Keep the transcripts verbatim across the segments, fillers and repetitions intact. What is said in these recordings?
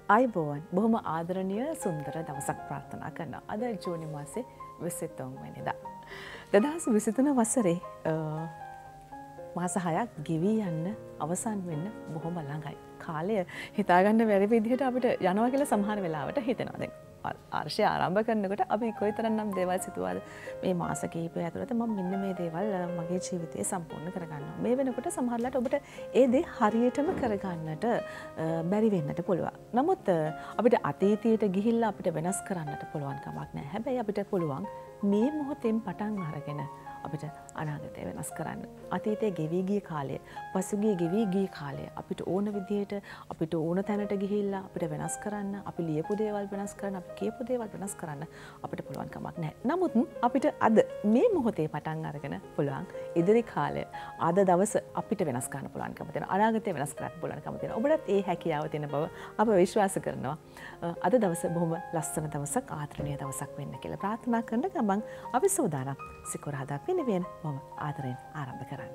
අයිබෝවන් බොහොම ආදරණීය සුන්දර දවසක් ප්‍රාර්ථනා කරනවා. අද ජූනි මාසේ විසිතුන් වෙනිදා. දෙදහස් විසිතුන වසරේ මාස හයක් ගෙවී යන්න අවසන් වෙන්න බොහොම ළඟයි. කාලය හිතාගන්න බැරි විදිහට අපිට යනවා කියලා සමහර වෙලාවට හිතෙනවා. දැන් ආර්ෂය ආරම්භ කරනකොට අපි කොයිතරම්නම් දේවල් සිතුවාද මේ මාස කිහිපය ඇතුළත මම මෙන්න මේ දේවල් මගේ ජීවිතේ සම්පූර්ණ කරගන්නවා. මේ වෙනකොට සමහරවිට ඔබට ඒ දේ හරියටම කරගන්නට බැරි වෙන්නට පුළුවන්. නමුත් අපිට අතීතයට ගිහිල්ලා අපිට වෙනස් කරන්නට පුළුවන් කමක් නැහැ. හැබැයි අපිට පුළුවන් මේ මොහොතෙන් පටන් අරගෙන අපිට අනාගතය වෙනස් කරන්න. අතීතයේ ගෙවී ගිය කාලය, පසුගිය ගෙවී ගිය කාලය අපිට ඕන විදිහට අපිට ඕන තැනට ගිහිල්ලා අපිට වෙනස් කරන්න, අපි ලියපු දේවල් වෙනස් කරන්න, අපි කියපු දේවල් වෙනස් කරන්න අපිට පුළුවන් කමක් නැහැ. නමුත් අපිට අද මේ මොහොතේ පටන් අරගෙන පුළුවන් ඉදිරි කාලය, අද දවස අපිට වෙනස් කරන්න පුළුවන්කම තියෙනවා. අනාගතය වෙනස් කරන්න පුළුවන්කම තියෙනවා. ඔබටත් ඒ හැකියාව තියෙන බව අප විශ්වාස කරනවා. අද දවස බොහොම ලස්සන දවසක්, ආදරණීය දවසක් වෙන්න කියලා ප්‍රාර්ථනා කරන ගමන් අපි සූදානම් සිකුරාදා වෙනුවෙන් මම ආදරෙන් ආරම්භ කරන්න.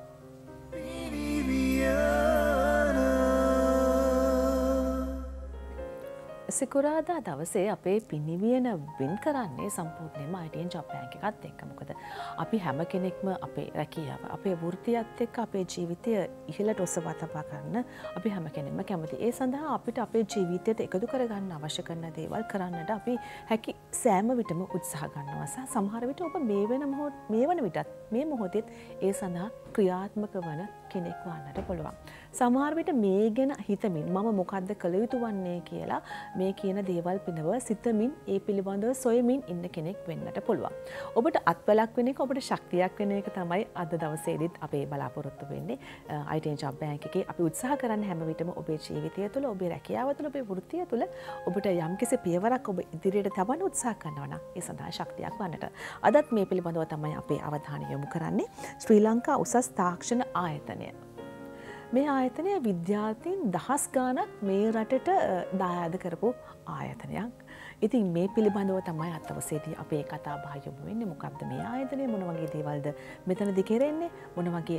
සිකුරාදා දවසේ අපේ පිනිවියන වෙන් කරන්නේ සම්පූර්ණයෙන්ම I T N job bank එකත් එක්ක. මොකද අපි හැම කෙනෙක්ම අපේ රැකියාව, අපේ වෘත්තියත් එක්ක අපේ ජීවිතය ඉහළට ඔසවා තබා ගන්න අපි හැම කෙනෙක්ම කැමති. ඒ සඳහා අපිට අපේ ජීවිතයට එකතු කරගන්න අවශ්‍ය කරන දේවල් කරන්නට අපි හැකි සෑම විටම උත්සාහ ගන්නවා. සහ සමහර විට ඔබ මේ වෙන මොහොත මේ වන විටත් මේ මොහොතෙත් ඒ සඳහා ක්‍රියාත්මක වන කෙනෙක් වන්නට පුළුවන්. සමහර විට මේ ගැන හිතමින් මම මොකද්ද කළ යුතු වන්නේ කියලා මේ කියන දේවල් පිනව සිතමින් ඒ පිළිබඳව සොයමින් ඉන්න කෙනෙක් වෙන්නට පුළුවන්. ඔබට අත්වලක් වෙන එක, ඔබට ශක්තියක් වෙන එක තමයි අද දවසේදීත් අපේ බලාපොරොත්තු වෙන්නේ. I T N job bank එකේ අපි උත්සාහ කරන්න හැම විටම ඔබේ ජීවිතය තුළ, ඔබේ රැකියාව තුළ, ඔබේ වෘත්තිය තුළ ඔබට යම්කිසි පියවරක් ඔබ ඉදිරියට තබන්න උත්සාහ කරනවා නම් ඒ සඳහා ශක්තියක් වන්නට. අදත් මේ පිළිබඳව තමයි අපේ අවධානය යොමු කරන්නේ. ශ්‍රී ලංකා උසස් තාක්ෂණ ආයතනය. මේ ආයතනය විද්‍යාර්ථීන් දහස් ගාණක් මේ රටට දායාද කරපු ආයතනයක්. ඉතින් මේ පිළිබඳව තමයි අද දවසේදී අපේ කතා බහ යොමු වෙන්නේ. මොකක්ද මේ ආයතනය, මොන වගේ දේවල්ද මෙතනදී කෙරෙන්නේ, මොන වගේ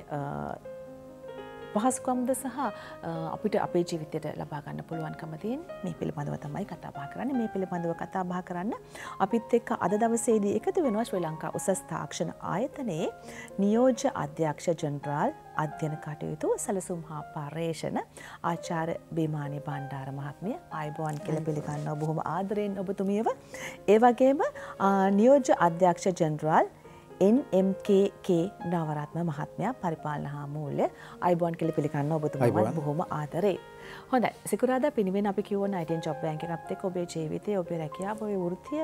පහසුකම්ද සහ අපිට අපේ ජීවිතයට ලබා ගන්න පුළුවන්කම තියෙන්නේ. මේ පිළිබඳව තමයි කතා බහ කරන්නේ. මේ පිළිබඳව කතා බහ කරන්න අපිත් එක්ක අද දවසේදී එකතු වෙනවා ශ්‍රී ලංකා උසස් තාක්ෂණ ආයතනයේ නියෝජ්‍ය අධ්‍යක්ෂ ජෙනරාල් අධ්‍යයන කටයුතු සැලසුම් හා පර්යේෂණ ආචාර්ය බේමානි බණ්ඩාර මහත්මිය. ආයුබෝවන් කියලා පිළිගන්නවා බොහොම ආදරයෙන් ඔබතුමියව. ඒ වගේම නියෝජ්‍ය අධ්‍යක්ෂ general N M K K Navaratne මහත්මයා පරිපාලන හා මූල්‍ය. ආයුබෝවන් කියලා පිළිගන්නවා ඔබතුමාවත් බොහොම ආදරේ. හොඳයි. සිකුරාදා පිනිවෙන අපි කියවන I T N job bank එකත් එක්ක ඔබේ ජීවිතය, ඔබේ රැකියාව, ඔබේ වෘත්තිය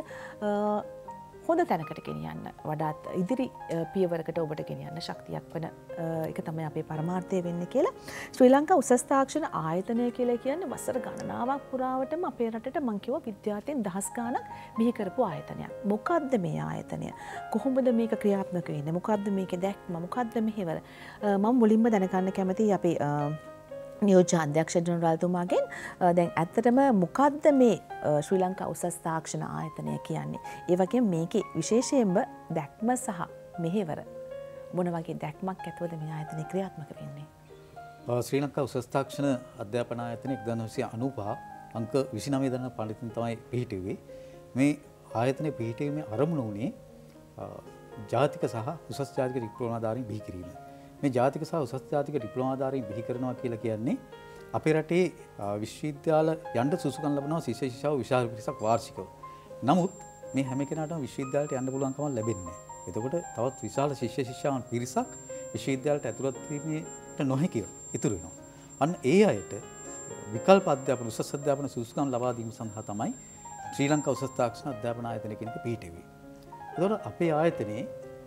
හොඳ තැනකට ගෙනියන්න, වඩාත් ඉදිරි පියවරකට ඔබට ගෙනියන්න ශක්තියක් වන එක තමයි අපේ පරමාර්ථය වෙන්නේ කියලා. ශ්‍රී ලංකා උසස් තාක්ෂණ ආයතනය කියලා කියන්නේ වසර ගණනාවක් පුරාවටම අපේ රටට මං කිව්වා විද්‍යාර්ථීන් දහස් ගාණක් බිහි කරපු ආයතනයක්. මොකද්ද මේ ආයතනය? කොහොමද මේක ක්‍රියාත්මක වෙන්නේ? මොකද්ද මේකේ දැක්ම? මොකද්ද මෙහෙවර? මම මුලින්ම දැනගන්න කැමතියි අපේ නියෝජ්‍ය අධ්‍යක්ෂ ජෙනරාල්තුමාගෙන් දැන් ඇත්තටම මොකද්ද මේ ශ්‍රී ලංකා උසස් තාක්ෂණ ආයතනය කියන්නේ? ඒ වගේම මේකේ විශේෂයෙන්ම දැක්ම සහ මෙහෙවර මොන වගේ දැක්මක් ඇතුවද මේ ආයතනය ක්‍රියාත්මක වෙන්නේ? ශ්‍රී ලංකා උසස් තාක්ෂණ අධ්‍යාපන ආයතනය එක්දාස් නවසිය අනූපහ අංක විසිනවය දක්වා පරිදිම තමයි පිහිටුවේ. මේ ආයතනය පිහිටීමේ අරමුණ වුණේ ජාතික සහ උසස් ජාතික ඩිප්ලෝමාධාරීන් බිහි කිරීම. මේ ජාතික සහ උසස් ජාතික ඩිප්ලෝමාධාරීන් බිහි කරනවා කියලා කියන්නේ අපේ රටේ විශ්වවිද්‍යාල යන්න සුසුකම් ලබනවා ශිෂ්‍ය ශිෂ්‍යාව විශාල පිරිසක් වාර්ෂිකව. නමුත් මේ හැම කෙනාටම විශ්වවිද්‍යාලයට යන්න පුළුවන් කමක් ලැබෙන්නේ නැහැ. එතකොට තවත් විශාල ශිෂ්‍ය ශිෂ්‍යාවන් පිරිසක් විශ්වවිද්‍යාලයට ඇතුළත් වීමට නොහැකිව ඉතුරු වෙනවා. අන්න ඒ අයට විකල්ප අධ්‍යාපන, උසස් අධ්‍යාපන සුසුකම් ලබා දීම සඳහා තමයි ශ්‍රී ලංකා උසස් තාක්ෂණ අධ්‍යාපන ආයතනය කියන එක පිහිටුවේ. එතකොට අපේ ආයතනයේ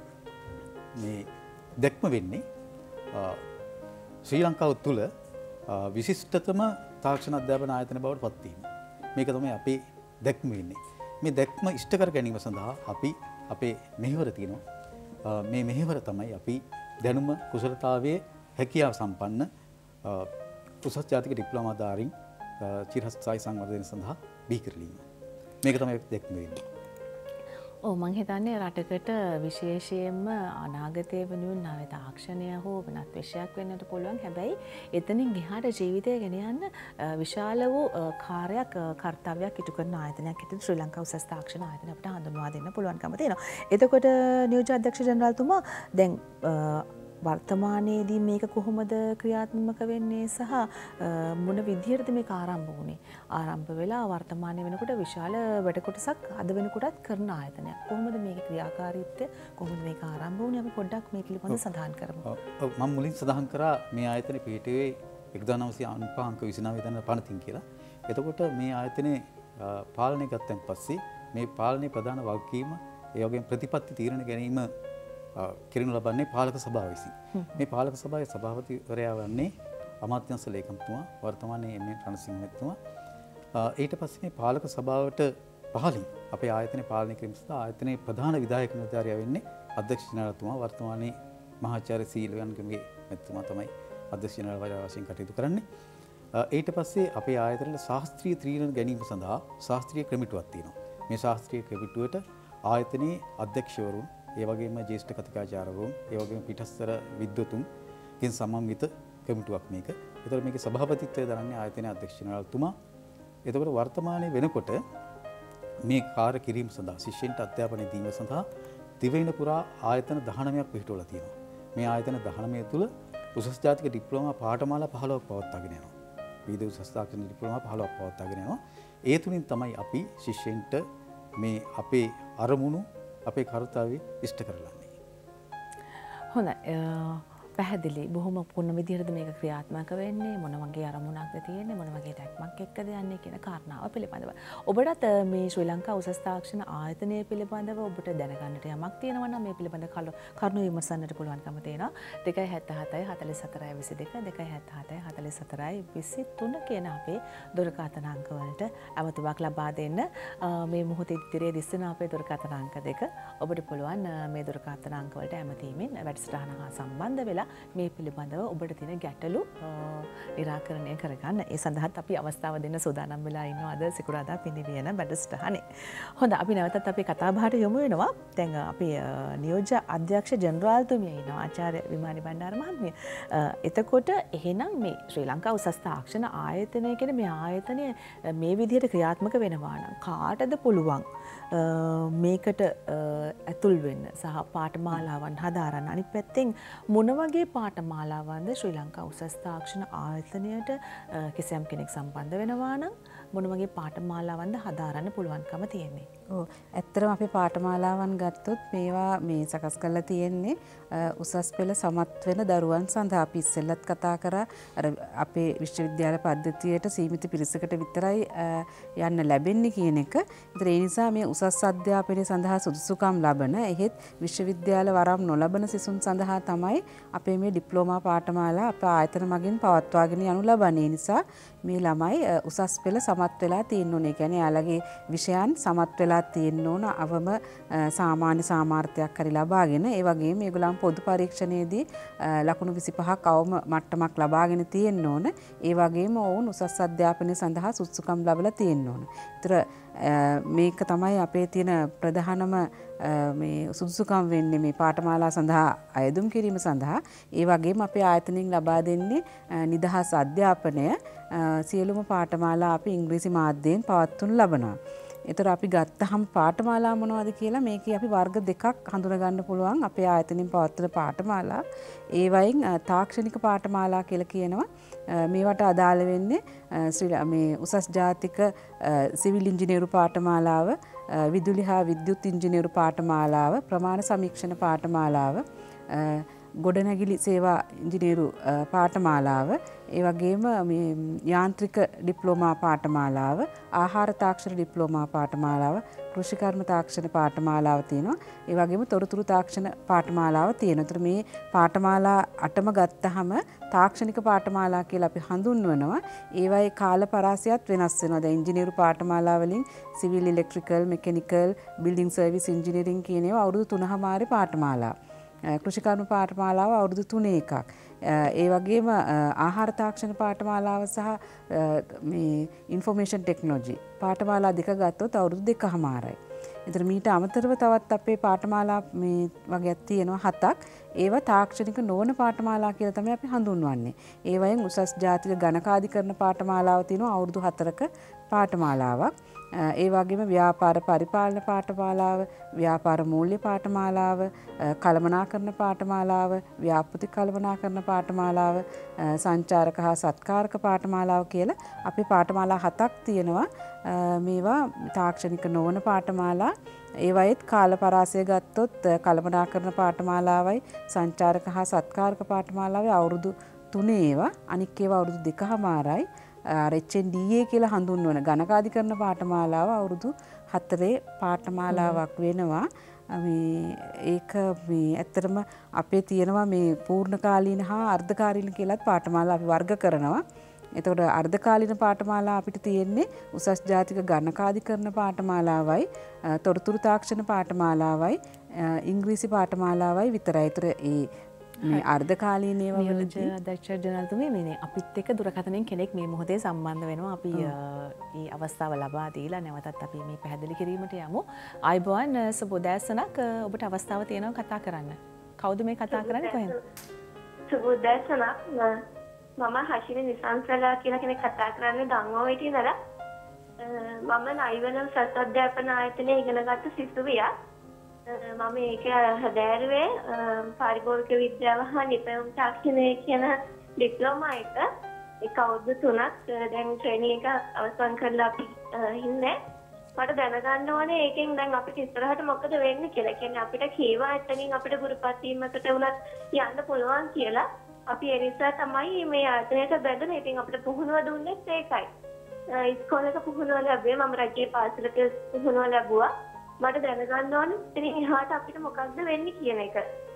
මේ දැක්ම වෙන්නේ ශ්‍රී ලංකාව තුළ විශිෂ්ටතම තාක්ෂණ අධ්‍යාපන ආයතන බවට පත් වීම. මේක තමයි අපේ දැක්ම වෙන්නේ. මේ දැක්ම ඉෂ්ට කර ගැනීම සඳහා අපි අපේ මෙහෙවර තියෙනවා. මේ මෙහෙවර තමයි අපි දැනුම, කුසලතාවයේ හැකියාව සම්පන්න උසස් ජාතික ඩිප්ලෝමාධාරීන් චිරස්ථායී සංවර්ධනය සඳහා බිහි කරලීම. මේක තමයි දැක්ම වෙන්නේ. ඔව් මං හිතන්නේ රටකට විශේෂයෙන්ම අනාගතයේ වෙනුවෙන් නව තාක්ෂණය හෝ වෙනත් විෂයක් වෙන්නට පුළුවන්. හැබැයි එතනින් එහාට ජීවිතය ගෙන යන්න විශාල වූ කාර්යයක් කර්තව්‍යයක් ඉටු කරන ආයතනයක් හැටියට ශ්‍රී ලංකා උසස් තාක්ෂණ ආයතනය අපිට හඳුන්වා දෙන්න පුළුවන්කම තියෙනවා. එතකොට නියෝජ්‍ය අධ්‍යක්ෂ ජනරාල්තුමා දැන් වර්තමානයේදී මේක කොහොමද ක්‍රියාත්මක වෙන්නේ සහ මොන විදිහටද මේක ආරම්භ වුණේ? ආරම්භ වෙලා වර්තමානයේ වෙනකොට විශාල වැඩ කොටසක් අද වෙනකොටත් කරන ආයතනයක්. කොහොමද මේකේ ක්‍රියාකාරීත්වය? කොහොමද මේක ආරම්භ වුණේ? අපි පොඩ්ඩක් මේ පිළිබඳව සඳහන් කරමු. ඔව් මම මුලින් සඳහන් කරා මේ ආයතනේ පිහිටුවේ එක්දාස් නවසිය අනූපහ අංක විසිනවය දන පනතින් කියලා. එතකොට මේ ආයතනේ පාලනය ගත්තන් පස්සේ මේ පාලනයේ ප්‍රධාන වගකීම ඒ වගේම ප්‍රතිපත්ති තීරණ ගැනීම කිරණු ලබන්නේ පාලක සභාව විසින්. මේ පාලක සභාවේ සභාපතිවරයා වන්නේ අමාත්‍යංශ ලේකම්තුමා වර්තමානයේ එම්.ඒ. රණසිංහ මහත්මයා. ඊට පස්සේ මේ පාලක සභාවට පහළින් අපේ ආයතනය පාලනය කිරීම සඳහා ආයතනයේ ප්‍රධාන විධායක නිලධාරියා වෙන්නේ අධ්‍යක්ෂ ජනරාල්තුමා වර්තමානයේ මහාචාර්ය සීලවන්ගමගේ මහත්මයා තමයි අධ්‍යක්ෂ ජනරාල් වශයෙන් කටයුතු කරන්නේ. ඊට පස්සේ අපේ ආයතනයේ ශාස්ත්‍රීය තීරණ ගැනීම සඳහා ශාස්ත්‍රීය ක්‍රමිටුවක් තියෙනවා. මේ ශාස්ත්‍රීය ක්‍රමිටුවට ආයතනයේ අධ්‍යක්ෂවරුන් ඒ වගේම ජ්‍යෙෂ්ඨ කතිකාචාර්යවරුන් ඒ වගේම පිටස්තර විද්වතුන්ගෙන් සමන්විත කමිටුවක් මේක. ඒතකොට මේකේ සභාපතිත්වය දරන්නේ ආයතනයේ අධ්‍යක්ෂ ජනරාල්තුමා. එතකොට වර්තමානයේ වෙනකොට මේ කාර්ය කිරීම සඳහා ශිෂ්‍යයන්ට අධ්‍යාපනය දීම සඳහා දිවයින පුරා ආයතන දහනවයක් පිහිටවලා තියෙනවා. මේ ආයතන දහනවය තුල උසස් ජාතික ඩිප්ලෝමා පාඨමාලා පහළොවක් පවත්වාගෙන යනවා. විවිධ උසස් තාක්ෂණ ඩිප්ලෝමා පහළොවක් පවත්වාගෙන යනවා. ඒ තුලින් තමයි අපි ශිෂ්‍යයන්ට මේ අපේ අරමුණු අපේ කර්තව්‍ය ඉෂ්ට කරලන්නේ. හොඳයි. පැහැදිලි. බොහොම පුන්න විදිහටද මේක ක්‍රියාත්මක වෙන්නේ? මොන වගේ අරමුණක්ද තියෙන්නේ? මොන වගේ දැක්මක් එක්කද යන්නේ කියන කාරණාව පිළිබඳව. ඔබටත් මේ ශ්‍රී ලංකා උසස් තාක්ෂණ ආයතනය පිළිබඳව ඔබට දැනගන්නට යමක් තියෙනවා නම් මේ පිළිබඳ කරුණු විමසන්නට පුළුවන්කම තියෙනවා. දෙකයි හැත්තෑ හතයි හතළිස් හතරයි විසි දෙක දෙකයි හැත්තෑ හතයි හතළිස් හතරයි විසි තුන කියන අපේ දුරකථන අංක වලට අවතුමක් ලබා දෙන්න. මේ මොහොතේ ඉදිරියේ දිස්සන අපේ දුරකථන අංක දෙක ඔබට පුළුවන් මේ දුරකථන අංක වලට ඇමතීමෙන් වැඩසටහන හා සම්බන්ධ වෙලා මේ පිළිබඳව ඔබට තියෙන ගැටලු निराකරණය කරගන්න. ඒ සඳහාත් අපි අවස්ථාව දෙන්න සූදානම් වෙලා ඉන්නවා අද සිකුරාදා පින්දිවියන වැඩසටහනේ. හොඳ අපි නැවතත් අපේ කතා බහට යමු වෙනවා. දැන් අපි නියෝජ්‍ය අධ්‍යක්ෂ ජනරාල්තුමිය ඉන්නවා ආචාර්ය විමානි බණ්ඩාර මහත්මිය. එතකොට එහෙනම් මේ ශ්‍රී ලංකා උසස් තාක්ෂණ ආයතනය කියන මේ ආයතනය මේ විදිහට ක්‍රියාත්මක වෙනවා නම් කාටද පුළුවන් මේකට ඇතුල් වෙන්න සහ පාඨමාලාවන් හදාරන්න? අනිත් පැත්තෙන් මොන වගේ පාඨමාලාවන්ද ශ්‍රී ලංකා උසස් තාක්ෂණ ආයතනයට කිසියම් කෙනෙක් සම්බන්ධ වෙනවා නම් මොන වගේ පාඨමාලාවන්ද හදාරන්න පුළුවන්කම තියෙන්නේ? ඔව් ඇත්තටම අපි පාඨමාලාවන් ගත්තොත් මේවා මේ සකස් කරලා තියෙන්නේ උසස් පෙළ සමත් වෙන දරුවන් සඳහා. අපි ඉස්සෙල්ලත් කතා කරා අර අපේ විශ්වවිද්‍යාල පද්ධතියට සීමිත පිරිසකට විතරයි යන්න ලැබෙන්නේ කියන එක. ඒතර ඒ නිසා මේ උසස් අධ්‍යාපනය සඳහා සුදුසුකම් ලබන එහෙත් විශ්වවිද්‍යාල වරම් නොලබන සිසුන් සඳහා තමයි අපේ මේ ඩිප්ලෝමා පාඨමාලා අප ආයතන මගින් පවත්වාගෙන යනු ලබන්නේ. නිසා මේ ළමයි උසස් පෙළ සමත් වෙලා තියෙන්න ඕනේ. කියන්නේ යාළගේ විෂයන් සමත් වෙලා තියෙන්න ඕන අවම සාමාන්‍ය සාමාර්ථයක් හරි ලබාගෙන ඒ වගේම මේගොල්ලන් පොදු පරීක්ෂණයේදී ලකුණු විසිපහක් අවම මට්ටමක් ලබාගෙන තියෙන්න ඕන. ඒ වගේම ඔවුන් උසස් අධ්‍යාපනය සඳහා සුදුසුකම් ලබලා තියෙන්න ඕන. ඒතර මේක තමයි අපේ තියෙන ප්‍රධානම මේ සුදුසුකම් වෙන්නේ මේ පාඨමාලා සඳහා අයදුම් කිරීම සඳහා. ඒ වගේම අපේ ආයතනයෙන් ලබා දෙන්නේ නිදහස් අධ්‍යාපනය. සියලුම පාඨමාලා අපි ඉංග්‍රීසි මාධ්‍යයෙන් පවත්වනු ලබනවා. ඒතර අපි ගත්තහම පාඨමාලා මොනවද කියලා මේකේ අපි වර්ග දෙකක් හඳුනා ගන්න පුළුවන් අපේ ආයතනයෙන් පවත්වන පාඨමාලා. ඒ වයින් තාක්ෂණික පාඨමාලා කියලා කියනවා. මේවට අදාළ වෙන්නේ ශ්‍රී මේ උසස් ජාතික සිවිල් ඉංජිනේරු පාඨමාලාව, විදුලි හා විද්‍යුත් ඉංජිනේරු පාඨමාලාව, ප්‍රමාණ සමීක්ෂණ පාඨමාලාව, ගොඩනැගිලි සේවා ඉංජිනේරු පාඨමාලාව, ඒ වගේම මේ යාන්ත්‍රික ඩිප්ලෝමා පාඨමාලාව, ආහාර තාක්ෂණ ඩිප්ලෝමා පාඨමාලාව, කෘෂිකර්ම තාක්ෂණ පාඨමාලාව තියෙනවා. ඒ වගේම තොරතුරු තාක්ෂණ පාඨමාලාව තියෙනවා. ඒතර මේ පාඨමාලා අටම ගත්තහම තාක්ෂණික පාඨමාලා කියලා අපි හඳුන්වනවා. ඒවායේ කාල පරාසයත් වෙනස් වෙනවා. දැන් ඉංජිනේරු පාඨමාලා වලින් civil electrical, mechanical, building service engineering කියන ඒවා අවුරුදු තුනමාරේ පාඨමාලා. කෘෂිකර්ම පාඨමාලාව අවුරුදු තුනේ එකක්. ඒ වගේම ආහාර තාක්ෂණ පාඨමාලාව සහ මේ ඉන්ෆර්මේෂන් ටෙක්නොලොජි පාඨමාලා දෙක ගත්තොත් අවුරුදු දෙකමාරයි. ඒතර මීට අමතරව තවත් අපේ පාඨමාලා මේ වගේක් තියෙනවා හතක්. ඒවා තාක්ෂණික නොවන පාඨමාලා කියලා තමයි අපි හඳුන්වන්නේ. ඒ වයින් උසස් ජාතික ගණකාධිකරණ පාඨමාලාව තියෙනවා අවුරුදු හතරක පාඨමාලාවක්. ඒ වගේම ව්‍යාපාර පරිපාලන පාඨමාලාව, ව්‍යාපාර මූල්‍ය පාඨමාලාව, කළමනාකරණ පාඨමාලාව, ව්‍යාපෘති කළමනාකරණ පාඨමාලාව, සංචාරක හා සත්කාරක පාඨමාලාව කියලා අපේ පාඨමාලා හතක් තියෙනවා. මේවා තාක්ෂණික නොවන පාඨමාලා. ඒ වයිත් කාල පරාසය ගත්තොත් කළමනාකරණ පාඨමාලාවයි සංචාරක හා සත්කාරක පාඨමාලාවේ අවුරුදු තුනේ ඒවා, අනික් ඒවා අවුරුදු දෙකමාරයි. ආර් එච් එන් ඩී ඒ කියලා හඳුන්වන ගණකාධිකරණ පාඨමාලාව අවුරුදු හතරේ පාඨමාලාවක් වෙනවා. මේ ඒක මේ ඇත්තටම අපේ තියෙනවා මේ පූර්ණකාලීන හා අර්ධකාලීන කියලාත් පාඨමාලා අපි වර්ග කරනවා. එතකොට අර්ධකාලීන පාඨමාලා අපිට තියෙන්නේ උසස් ජාතික ගණකාධිකරණ පාඨමාලාවයි, තොරතුරු තාක්ෂණ පාඨමාලාවයි, ඉංග්‍රීසි පාඨමාලාවයි විතරයි. ඒතර ඒ මේ අර්ධකාලීන ඒවා නියෝජ්‍ය අධ්‍යක්ෂ ජනරල්තුමිය මේ අපිත් එක්ක දුරකථනයෙන් කෙනෙක් මේ මොහොතේ සම්බන්ධ වෙනවා. අපි මේ අවස්ථාව ලබා දීලා නැවතත් අපි මේ පැහැදිලි කිරීමට යමු. ආයුබෝවන් සුබෝදෑසනක්. ඔබට අවස්ථාව තියෙනවා කතා කරන්න. කවුද මේ කතා කරන්නේ කොහෙන්ද? සුබෝදෑසනක්. මම හෂිනි නිසංසලා කියලා කෙනෙක් කතා කරන්නේ දංගෝවිට ඉඳලා. මම නයිවන උසස් අධ්‍යාපන ආයතනයේ ඉගෙනගත්ත සිසුවියක්. මම ඒක හදාරුවේ පාරිභෝගික විද්‍යාව හා නිපැයුම් තාක්ෂණය කියන ඩිප්ලෝමා එක. ඒක අවුරුදු තුනක් දැන් ට්‍රේනින් එක අවසන් කරලා අපි ඉන්නේ. මට දැනගන්න ඕනේ ඒකෙන් දැන් අපිට ඉස්සරහට මොකද වෙන්නේ කියලා. කියන්නේ අපිට කීවා එතනින් අපිට ගුරුපත් වීමකට උනත් යන්න පුළුවන් කියලා. අපි ඒ නිසා තමයි මේ ආයතනයට බැඳුනේ. ඉතින් අපිට පුහුණුව දුන්නෙත් ඒකයි. ඉස්කෝලේක පුහුණුව ලැබුවේ මම රජයේ පාසලක පුහුණුව ලැබුවා. මට දැනගන්න ඕනේ ඉතින් එහාට අපිට මොකක්ද වෙන්නේ කියන එක.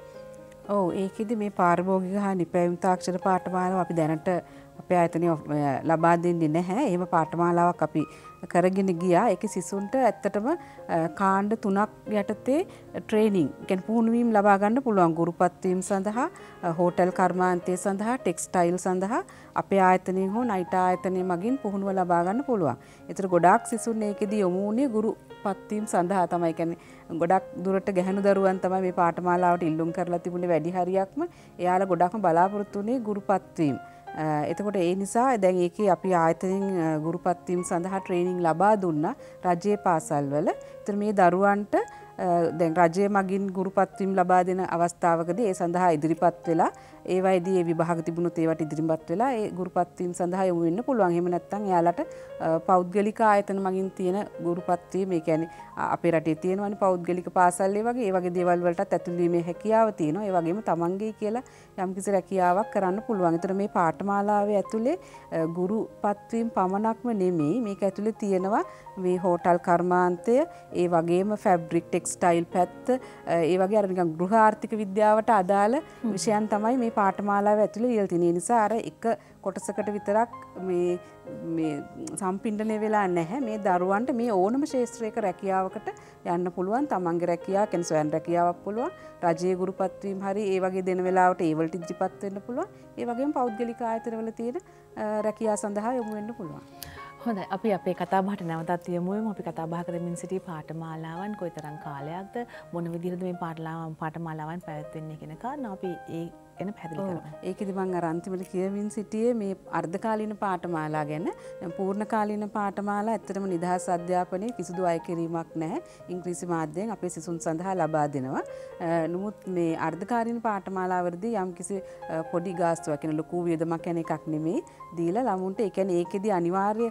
ඔව් ඒකෙදි මේ පාරිභෝගික හා නිපැයුම් තාක්ෂණ පාඨමාලාව අපි දැනට අපේ ආයතනයේ ලබා දෙන්නේ නැහැ. එහෙම පාඨමාලාවක් අපි කරගෙන ගියා. ඒකේ සිසුන්ට ඇත්තටම කාණ්ඩ තුනක් යටතේ ට්‍රේනින්, කියන්නේ පුහුණුවීම් ලබා ගන්න පුළුවන්. ගුරුපත් වීම සඳහා, හෝටල් කර්මාන්තය සඳහා, ටෙක්ස්ටයිල් සඳහා අපේ ආයතනයෙන් හෝ නයිට් ආයතනය මගින් පුහුණුව ලබා ගන්න පුළුවන්. ඒතර ගොඩාක් සිසුන් ඒකෙදි යොමු වුණේ ගුරුපත් වීම සඳහා තමයි. කියන්නේ ගොඩක් දුරට ගැහණු දරුවන් තමයි මේ පාඨමාලාවට ඉල්ලුම් කරලා තිබුණේ වැඩි හරියක්ම. එයාලා ගොඩක්ම බලාපොරොත්තු වුණේ ගුරුපත් වීම. එතකොට ඒ නිසා දැන් ඒකේ අපි ආයතනයෙන් ගුරුපත් වීම සඳහා ට්‍රේනින් ලබා දුන්නා රජයේ පාසල්වල. ඒතර මේ දරුවන්ට දැන් රජය මගින් ගුරුපත් වීම ලබා දෙන අවස්ථාවකදී ඒ සඳහා ඉදිරිපත් වෙලා ඒවයිදී ඒ විභාග තිබුණොත් ඒවට ඉදිරිපත් වෙලා ඒ ගුරුපත් වීම සඳහා යොමු වෙන්න පුළුවන්. එහෙම නැත්නම් එයාලට පෞද්ගලික ආයතන මගින් තියෙන ගුරුපත් වීම, ඒ කියන්නේ අපේ රටේ තියෙනවනේ පෞද්ගලික පාසල් ඒ වගේ ඒ වගේ දේවල් වලටත් ඇතුළු වීමේ හැකියාව තියෙනවා. ඒ වගේම තමන්ගේ කියලා යම්කිසි රැකියාවක් කරන්න පුළුවන්. ඒතර මේ පාඨමාලාවේ ඇතුලේ ගුරුපත් වීම පමණක්ම නෙමෙයි, මේක ඇතුලේ තියෙනවා මේ හෝටල් කර්මාන්තය, ඒ වගේම ෆැබ්‍රික් ටෙක්ස්ටයිල් පැත්ත, ඒ වගේ අර නිකන් ගෘහ ආර්ථික විද්‍යාවට අදාළ විෂයන් තමයි මේ පාඨමාලාව ඇතුලේ ඉහළ තියෙන. නිසා අර එක කොටසකට විතරක් මේ මේ සම්පින්ඩණය වෙලා නැහැ. මේ දරුවන්ට මේ ඕනම ශාස්ත්‍රයක රැකියාවකට යන්න පුළුවන්. තමන්ගේ රැකියාව, කියන්නේ ස්වයං රැකියාවක් පුළුවන්. රජයේ ගුරුපත් වීම හරි ඒ වගේ දෙන වෙලාවට ඒ වලට ඉදිරිපත් වෙන්න පුළුවන්. ඒ වගේම පෞද්ගලික ආයතනවල තියෙන රැකියාව සඳහා යොමු වෙන්න පුළුවන්. හොඳයි, අපි අපේ කතා බහට නැවතත් යමුවෙමු. අපි කතා බහ කරමින් සිටි පාඨමාලාවන් කොයිතරම් කාලයක්ද, මොන විදිහටද මේ පාඨමාලාවන් පාඨමාලාවන් පැවැත්වෙන්නේ කියන කාරණා අපි ඒ ගැන පැහැදිලි කරමු. ඒකෙදි මම අර අන්තිමට කියමින් සිටියේ මේ අර්ධකාලීන පාඨමාලා ගැන. දැන් පූර්ණකාලීන පාඨමාලා ඇත්තටම නිදහස් අධ්‍යාපනයේ කිසිදු අය කිරීමක් නැහැ. ඉංග්‍රීසි මාධ්‍යයෙන් අපේ සිසුන් සඳහා ලබා දෙනවා. නමුත් මේ අර්ධකාලීන පාඨමාලාවලදී යම්කිසි පොඩි ගාස්තුවක්, කියන ලොකු වියදමක් යන එකක් නෙමෙයි දීලා ළමුන්ට, ඒ කියන්නේ ඒකෙදි අනිවාර්ය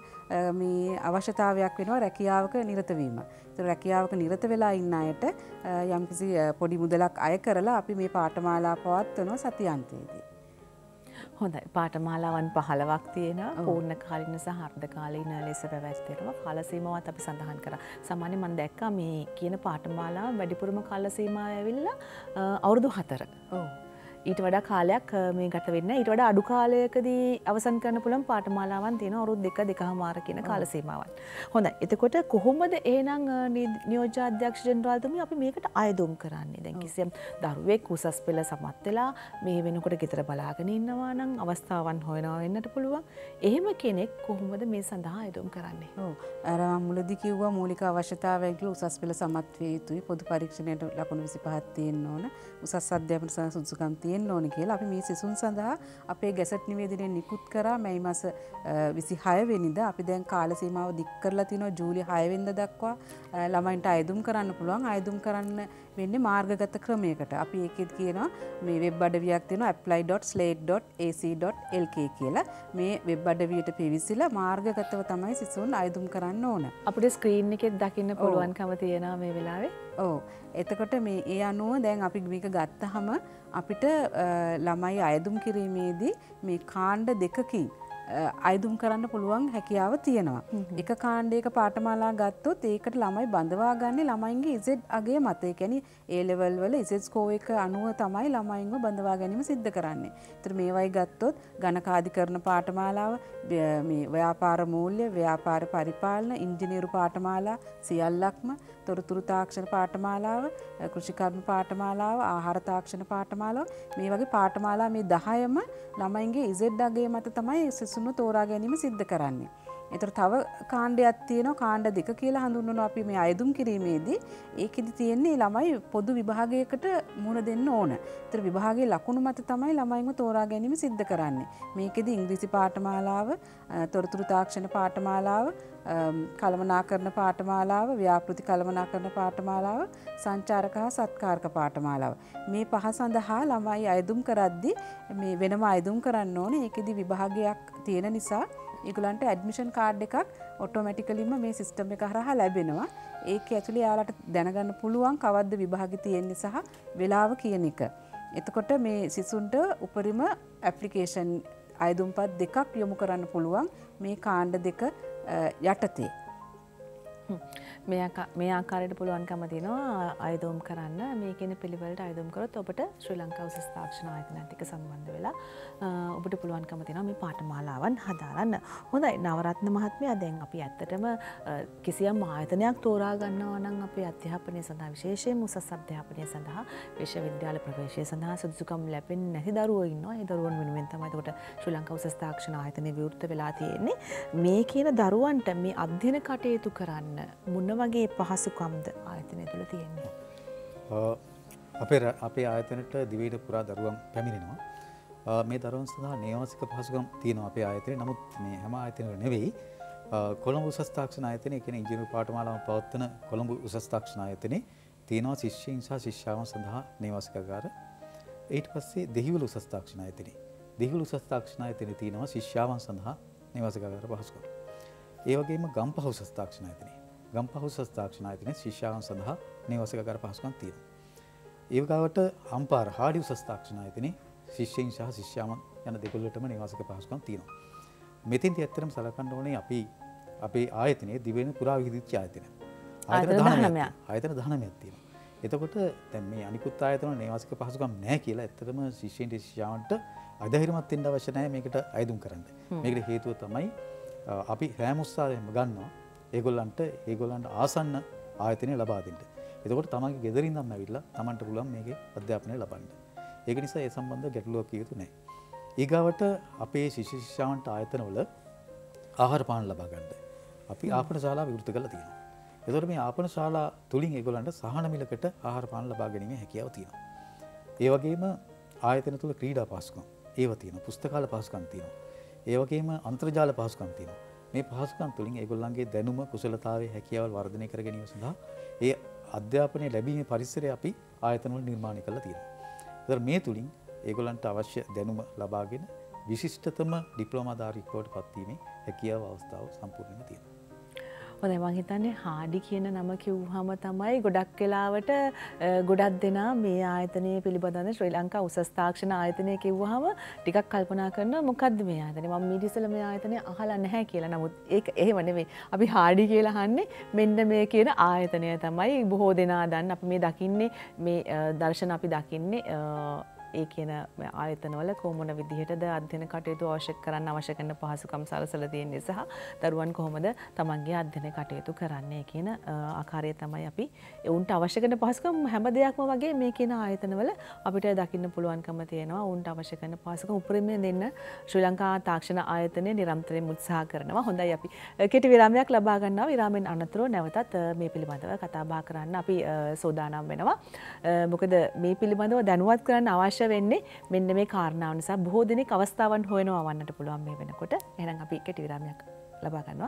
මේ අවශ්‍යතාවයක් වෙනවා රැකියාවක නිරත වීම. ඒතර රැකියාවක නිරත වෙලා ඉන්න අයට යම්කිසි පොඩි මුදලක් අය කරලා අපි මේ පාඨමාලා පවත්වනවා සතියාන්තයේදී. හොඳයි, පාඨමාලාවන් පහළොවක් තියෙනවා. පූර්ණ කාලීන සහ අර්ධ කාලීන ලෙස පැවැත්වෙනවා. කාල සීමාවත් අපි සඳහන් කරා. සාමාන්‍යයෙන් මම දැක්කා මේ කියන පාඨමාලාව වැඩිපුරම කාල සීමාව ඇවිල්ලා අවුරුදු හතර. ඔව්. ඊට වඩා කාලයක් මේ ගත වෙන්න ඊට වඩා අඩු කාලයකදී අවසන් කරන්න පුළුවන් පාඨමාලාවන් තියෙනවා අවුරුදු දෙක දෙකමාර කියන කාල සීමාවන්. හොඳයි. එතකොට කොහොමද එහෙනම් නියෝජ්‍ය අධ්‍යක්ෂ ජෙනරාල්තුමී අපි මේකට අයදුම් කරන්නේ? දැන් කිසියම් දරුවෙක් උසස් පෙළ සමත් වෙලා මේ වෙනකොට ගෙදර බලාගෙන ඉන්නවා නම් අවස්ථාවන් හොයනවා වෙන්නට පුළුවන්. එහෙම කෙනෙක් කොහොමද මේ සඳහා අයදුම් කරන්නේ? ඔව්. අර මම මුලදී කිව්වා මූලික අවශ්‍යතාවයන් කියලා උසස් පෙළ සමත් විය යුතුයි. පොදු පරීක්ෂණයට ලකුණු විසිපහක් තියෙන්න ඕන. උසස් අධ්‍යාපන සඳහා සුදුසුකම් තියෙන්න ඕන කියලා අපි මේ සිසුන් සඳහා අපේ ගැසට් නිවේදනය නිකුත් කරා මැයි මාස විසිහය වෙනිදා. අපි දැන් කාල සීමාව දික් කරලා තිනවා ජූලි හය වෙනිදා දක්වා ළමයින්ට අයදුම් කරන්න පුළුවන්. අයදුම් කරන්න වෙන්නේ මාර්ගගත ක්‍රමයකට. අපි ඒකෙත් කියනවා මේ වෙබ් අඩවියක් තියෙනවා apply dot slate dot a c dot l k කියලා. මේ වෙබ් අඩවියට පිවිසිලා මාර්ගගතව තමයි සිසුන් අයදුම් කරන්න ඕන. අපිට ස්ක්‍රීන් එකෙත් දකින්න පුළුවන්කම තියෙනවා මේ වෙලාවේ. ඔව්. එතකොට මේ ඒ අනුව දැන් අපි මේක ගත්තහම අපිට ළමයි අයදුම් කිරීමේදී මේ කාණ්ඩ දෙකකින් අයදුම් කරන්න පුළුවන් හැකියාව තියෙනවා. එක කාණ්ඩයක පාඨමාලා ගත්තොත් ඒකට ළමයි බඳවා ගන්නේ ළමයින්ගේ Z අගය මත. ඒ කියන්නේ A level වල Z score එක අනුව තමයි ළමයින්ව බඳවා ගැනීම සිද්ධ කරන්නේ. ඒතර මේවයි ගත්තොත් ගණකාධිකරණ පාඨමාලාව, මේ ව්‍යාපාර මූල්‍ය, ව්‍යාපාර පරිපාලන, ඉංජිනේරු පාඨමාලා සියල්ලක්ම, තොරතුරු තාක්ෂණ පාඨමාලාව, කෘෂිකර්ම පාඨමාලාව, ආහාර තාක්ෂණ පාඨමාලාව, මේ වගේ පාඨමාලා මේ දහයම ළමයින්ගේ Z අගය මත තමයි සිසුන්ව තෝරා ගැනීම සිද්ධ කරන්නේ. ඒතර තව කාණ්ඩයක් තියෙනවා කාණ්ඩ දෙක කියලා හඳුන්වනවා අපි මේ අයදුම් කිරීමේදී. ඒකෙදි තියෙන්නේ ළමයි පොදු විභාගයකට මුහුණ දෙන්න ඕන. ඒතර විභාගයේ ලකුණු මත තමයි ළමයින්ව තෝරා ගැනීම සිද්ධ කරන්නේ. මේකෙදි ඉංග්‍රීසි පාඨමාලාව, තොරතුරු තාක්ෂණ පාඨමාලාව, කළමනාකරණ පාඨමාලාව, ව්‍යාපෘති කළමනාකරණ පාඨමාලාව, සංචාරක හා සත්කාරක පාඨමාලාව. මේ පහ සඳහා ළමයි අයදුම් කරද්දී මේ වෙනම අයදුම් කරන්න ඕනේ. ඒකෙදි විභාගයක් තියෙන නිසා ඒගොල්ලන්ට ඇඩ්මිෂන් කාඩ් එකක් ඔටෝමැටිකලින්ම මේ සිස්ටම් එක හරහා ලැබෙනවා. ඒක ඇතුලේ යාලට දැනගන්න පුළුවන් කවද්ද විභාගෙ තියෙන්නේ සහ වෙලාව කියන එක. එතකොට මේ සිසුන්ට උපරිම ඇප්ලිකේෂන් අයදුම්පත් දෙකක් යොමු කරන්න පුළුවන් මේ කාණ්ඩ දෙක යටතේ. මේ ආකාරයට පුළුවන්කම තියෙනවා අයදුම් කරන්න. මේ කියන පිළිවෙලට අයදුම් කරොත් ඔබට ශ්‍රී ලංකා උසස් තාක්ෂණ ආයතනයත් එක්ක සම්බන්ධ වෙලා ඔබට පුළුවන්කම තියෙනවා මේ පාඨමාලාවන් හදාරන්න. හොඳයි නවරත්න මහත්මයා, දැන් අපි ඇත්තටම කිසියම් ආයතනයක් තෝරා ගන්නවා නම් අපේ අධ්‍යාපනය සඳහා විශේෂයෙන්ම උසස් අධ්‍යාපනය සඳහා විශ්වවිද්‍යාල ප්‍රවේශය සඳහා සුදුසුකම් ලැබෙන්නේ නැති දරුවෝ ඉන්නවා. ඒ දරුවන් වෙනුවෙන් තමයි එතකොට ශ්‍රී ලංකා උසස් තාක්ෂණ ආයතනය විවෘත වෙලා තියෙන්නේ. මේ කියන දරුවන්ට මේ අධ්‍යයන කටයුතු කරන්න මොන වගේ පහසුකම්ද ආයතනය තුළ තියෙන්නේ? අපේ අපේ ආයතනයට දිවයින පුරා දරුවන් පැමිණෙනවා. මේ දරුවන් සඳහා නේවාසික පහසුකම් තියෙනවා අපේ ආයතනයේ. නමුත් මේ හැම ආයතනවල නෙවෙයි. කොළඹ උසස් තාක්ෂණ ආයතනයේ කියන ඉංජිනේරු පාඨමාලාව පවත්වන කොළඹ උසස් තාක්ෂණ ආයතනයේ තියෙනවා ශිෂ්‍යයින් සහ ශිෂ්‍යාවන් සඳහා නේවාසිකාගාර. ඊට පස්සේ දෙහිවල උසස් තාක්ෂණ ආයතනයේ දෙහිවල උසස් තාක්ෂණ ආයතනයේ තියෙනවා ශිෂ්‍යාවන් සඳහා නේවාසිකාගාර පහසුකම්. ඒ වගේම ගම්පහ උසස් තාක්ෂණ ආයතනයේ ගම්පහ උසස් තාක්ෂණ ආයතනයේ ශිෂ්‍යාවන් සඳහා නේවාසිකාගාර පහසුකම් තියෙනවා. ඒ වගාවට අම්පාර හාඩි උසස් තාක්ෂණ ආයතනයේ ශිෂ්‍යයින් සහ ශිෂ්‍යාවන් යන දෙකොල්ලටම නේවාසික පහසුකම් තියෙනවා. මෙතෙන්දී ඇත්තටම සලකන්න ඕනේ අපි අපේ ආයතනයේ දිවෙන පුරා විහිදිච්ච ආයතන. ආයතන දහනවයක්. ආයතන දහනවයක් තියෙනවා. එතකොට දැන් මේ අනිකුත් ආයතන වල නේවාසික පහසුකම් නැහැ කියලා ඇත්තටම ශිෂ්‍යයින්ට ශිෂ්‍යාවන්ට අධෛර්යමත් වෙන්න අවශ්‍ය නැහැ මේකට අයදුම් කරන්න. මේකට හේතුව තමයි අපි හැම උත්සාහයෙන්ම ගන්නවා ඒගොල්ලන්ට ඒගොල්ලන්ට ආසන්න ආයතනය ලබා දෙන්න. එතකොට තමන්ගේ ගෙදරින් ඉඳන්ම ඇවිල්ලා තමන්ට පුළුවන් මේකේ අධ්‍යාපනය ලබන්න. ඒක නිසා ඒ සම්බන්ධ ගැටලුවක් කිය යුතු නැහැ. ඊගාවට අපේ ශිෂ්‍ය ශිෂ්‍යාවන්ට ආයතනවල ආහාර පාන ලබා ගන්න අපි ආපන ශාලා විවෘත කරලා තියෙනවා. එතකොට මේ ආපන ශාලා තුලින් ඒගොල්ලන්ට සහන මිලකට ආහාර පාන ලබා ගැනීමේ හැකියාව තියෙනවා. ඒ වගේම ආයතන තුල ක්‍රීඩා පහසුකම් ඒව තියෙනවා. පුස්තකාල පහසුකම් තියෙනවා. ඒ වගේම අන්තර්ජාල පහසුකම් තියෙනවා. මේ පහසුකම් තුළින් ඒගොල්ලන්ගේ දැනුම කුසලතාවයේ හැකියාවල් වර්ධනය කර ගැනීම සඳහා ඒ අධ්‍යාපනය ලැබීමේ පරිසරය අපි ආයතනවල නිර්මාණය කරලා තියෙනවා. ඒතර මේ තුලින් ඒගොල්ලන්ට අවශ්‍ය දැනුම ලබාගෙන විශිෂ්ටතම ඩිප්ලෝමා ධාරිකවට පත්වීමේ හැකියාව අවස්ථාව සම්පූර්ණයෙන්ම තියෙනවා. හොඳයි මම හිතන්නේ හාඩි කියන නම කිව්වහම තමයි ගොඩක් වෙලාවට ගොඩක් දෙනා මේ ආයතනය පිළිබඳව ශ්‍රී ලංකා උසස් තාක්ෂණ ආයතනය කිව්වහම ටිකක් කල්පනා කරනවා මොකද්ද මේ ආයතනය මම ඊට ඉස්සෙල්ලා මේ ආයතනය අහලා නැහැ කියලා. නමුත් ඒක එහෙම නෙමෙයි. අපි හාඩි කියලා අහන්නේ මෙන්න මේ කියන ආයතනය තමයි බොහෝ දෙනා දන්න අපි මේ දකින්නේ මේ දර්ශන අපි දකින්නේ ඒ කියන ආයතනවල කොහොමන විදිහටද අධ්‍යයන කටයුතු අවශ්‍ය කරන්න අවශ්‍ය කරන පහසුකම් සලසලා තියෙන්නේ සහ දරුවන් කොහොමද තමන්ගේ අධ්‍යයන කටයුතු කරන්නේ කියන ආකාරය තමයි අපි උන්ට අවශ්‍ය කරන පහසුකම් හැම දෙයක්ම වගේ මේ කියන ආයතනවල අපිට දකින්න පුළුවන්කම තියෙනවා. උන්ට අවශ්‍ය කරන පහසුකම් උපරිමයෙන් දෙන්න ශ්‍රී ලංකා තාක්ෂණ ආයතනය නිරන්තරයෙන් උත්සාහ කරනවා. හොඳයි අපි කෙටි විරාමයක් ලබා ගන්නවා. විරාමෙන් අනතුරුව නැවතත් මේ පිළිබඳව කතා බහ කරන්න අපි සෝදානම් වෙනවා. මොකද මේ පිළිබඳව දැනුවත් කරන්න අවශ්‍ය වෙන්නේ මෙන්න මේ කාරණාව නිසා බොහෝ දෙනෙක් අවස්ථාවන් හොයනවා වන්නට පුළුවන් මේ වෙනකොට. එහෙනම් අපි කෙටි විරාමයක් ලබා ගන්නවා.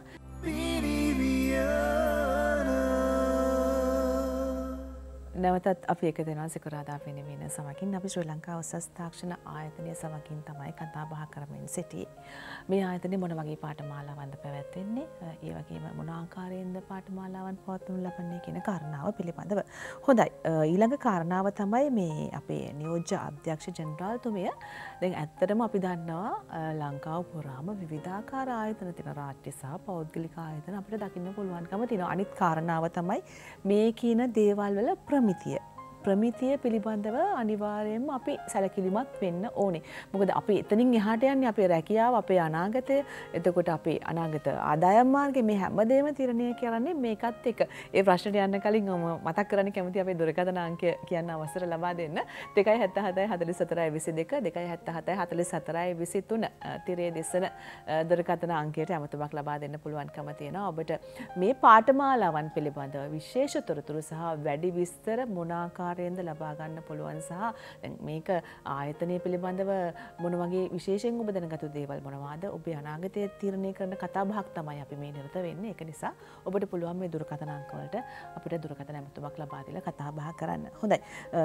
නැවතත් අපි එක දෙනවා සිකුරාදා වෙනමින සමගින් අපි ශ්‍රී ලංකා උසස් තාක්ෂණ ආයතනය සමගින් තමයි කතා බහ කරමින් සිටියේ. මේ ආයතනයේ මොන වගේ පාඨමාලාවන්ද පැවැත්වෙන්නේ, ඒ වගේම මොන ආකාරයෙන්ද පාඨමාලාවන් පවත්වනු ලබන්නේ කියන කාරණාව පිළිබඳව. හොඳයි. ඊළඟ කාරණාව තමයි මේ අපේ නියෝජ්‍ය අධ්‍යක්ෂ ජෙනරාල්තුමිය. දැන් ඇත්තටම අපි දන්නවා ලංකාව පුරාම විවිධාකාර ආයතන තියෙන රාජ්‍ය සහ පෞද්ගලික ආයතන අපිට දකින්න පුළුවන්කම තියෙනවා. අනිත් කාරණාව තමයි මේ කියන දේවල් වල ප්‍රමිතිය. ප්‍රමිතිය පිළිබඳව අනිවාර්යයෙන්ම අපි සැලකිලිමත් වෙන්න ඕනේ. මොකද අපි එතනින් එහාට යන්නේ අපේ රැකියාව, අපේ අනාගතය, එතකොට අපේ අනාගත ආදායම් මාර්ගය මේ හැමදේම තීරණය කරන්නේ මේකත් එක්ක. ඒ ප්‍රශ්නට යන්න කලින් මම මතක් කරන්න කැමතියි අපේ දුරකථන අංකය කියන්න අවසර ලබා දෙන්න. දෙකයි හැත්තෑ හතයි හතළිස් හතරයි විසි දෙක දෙකයි හැත්තෑ හතයි හතළිස් හතරයි විසි තුන තිරේ දෙසන දුරකථන අංකයට ඇමතුමක් ලබා දෙන්න පුළුවන්කම තියෙනවා. ඔබට මේ පාඨමාලාවන් පිළිබඳව විශේෂ තොරතුරු සහ වැඩි විස්තර මොන ආකාරයෙන්ද ලබා ගන්න පුළුවන් සහ දැන් මේක ආයතනය පිළිබඳව මොන වගේ විශේෂයෙන් ඔබ දැනගත්තු දේවල් මොනවාද, ඔබේ අනාගතය තීරණය කරන කතා බහක් තමයි අපි මේ නිරත වෙන්නේ. ඒක නිසා ඔබට පුළුවන් මේ දුරකථන අංක වලට අපිට දුරකථන ඇමතුමක් ලබා දීලා කතා බහ කරන්න. හොඳයි.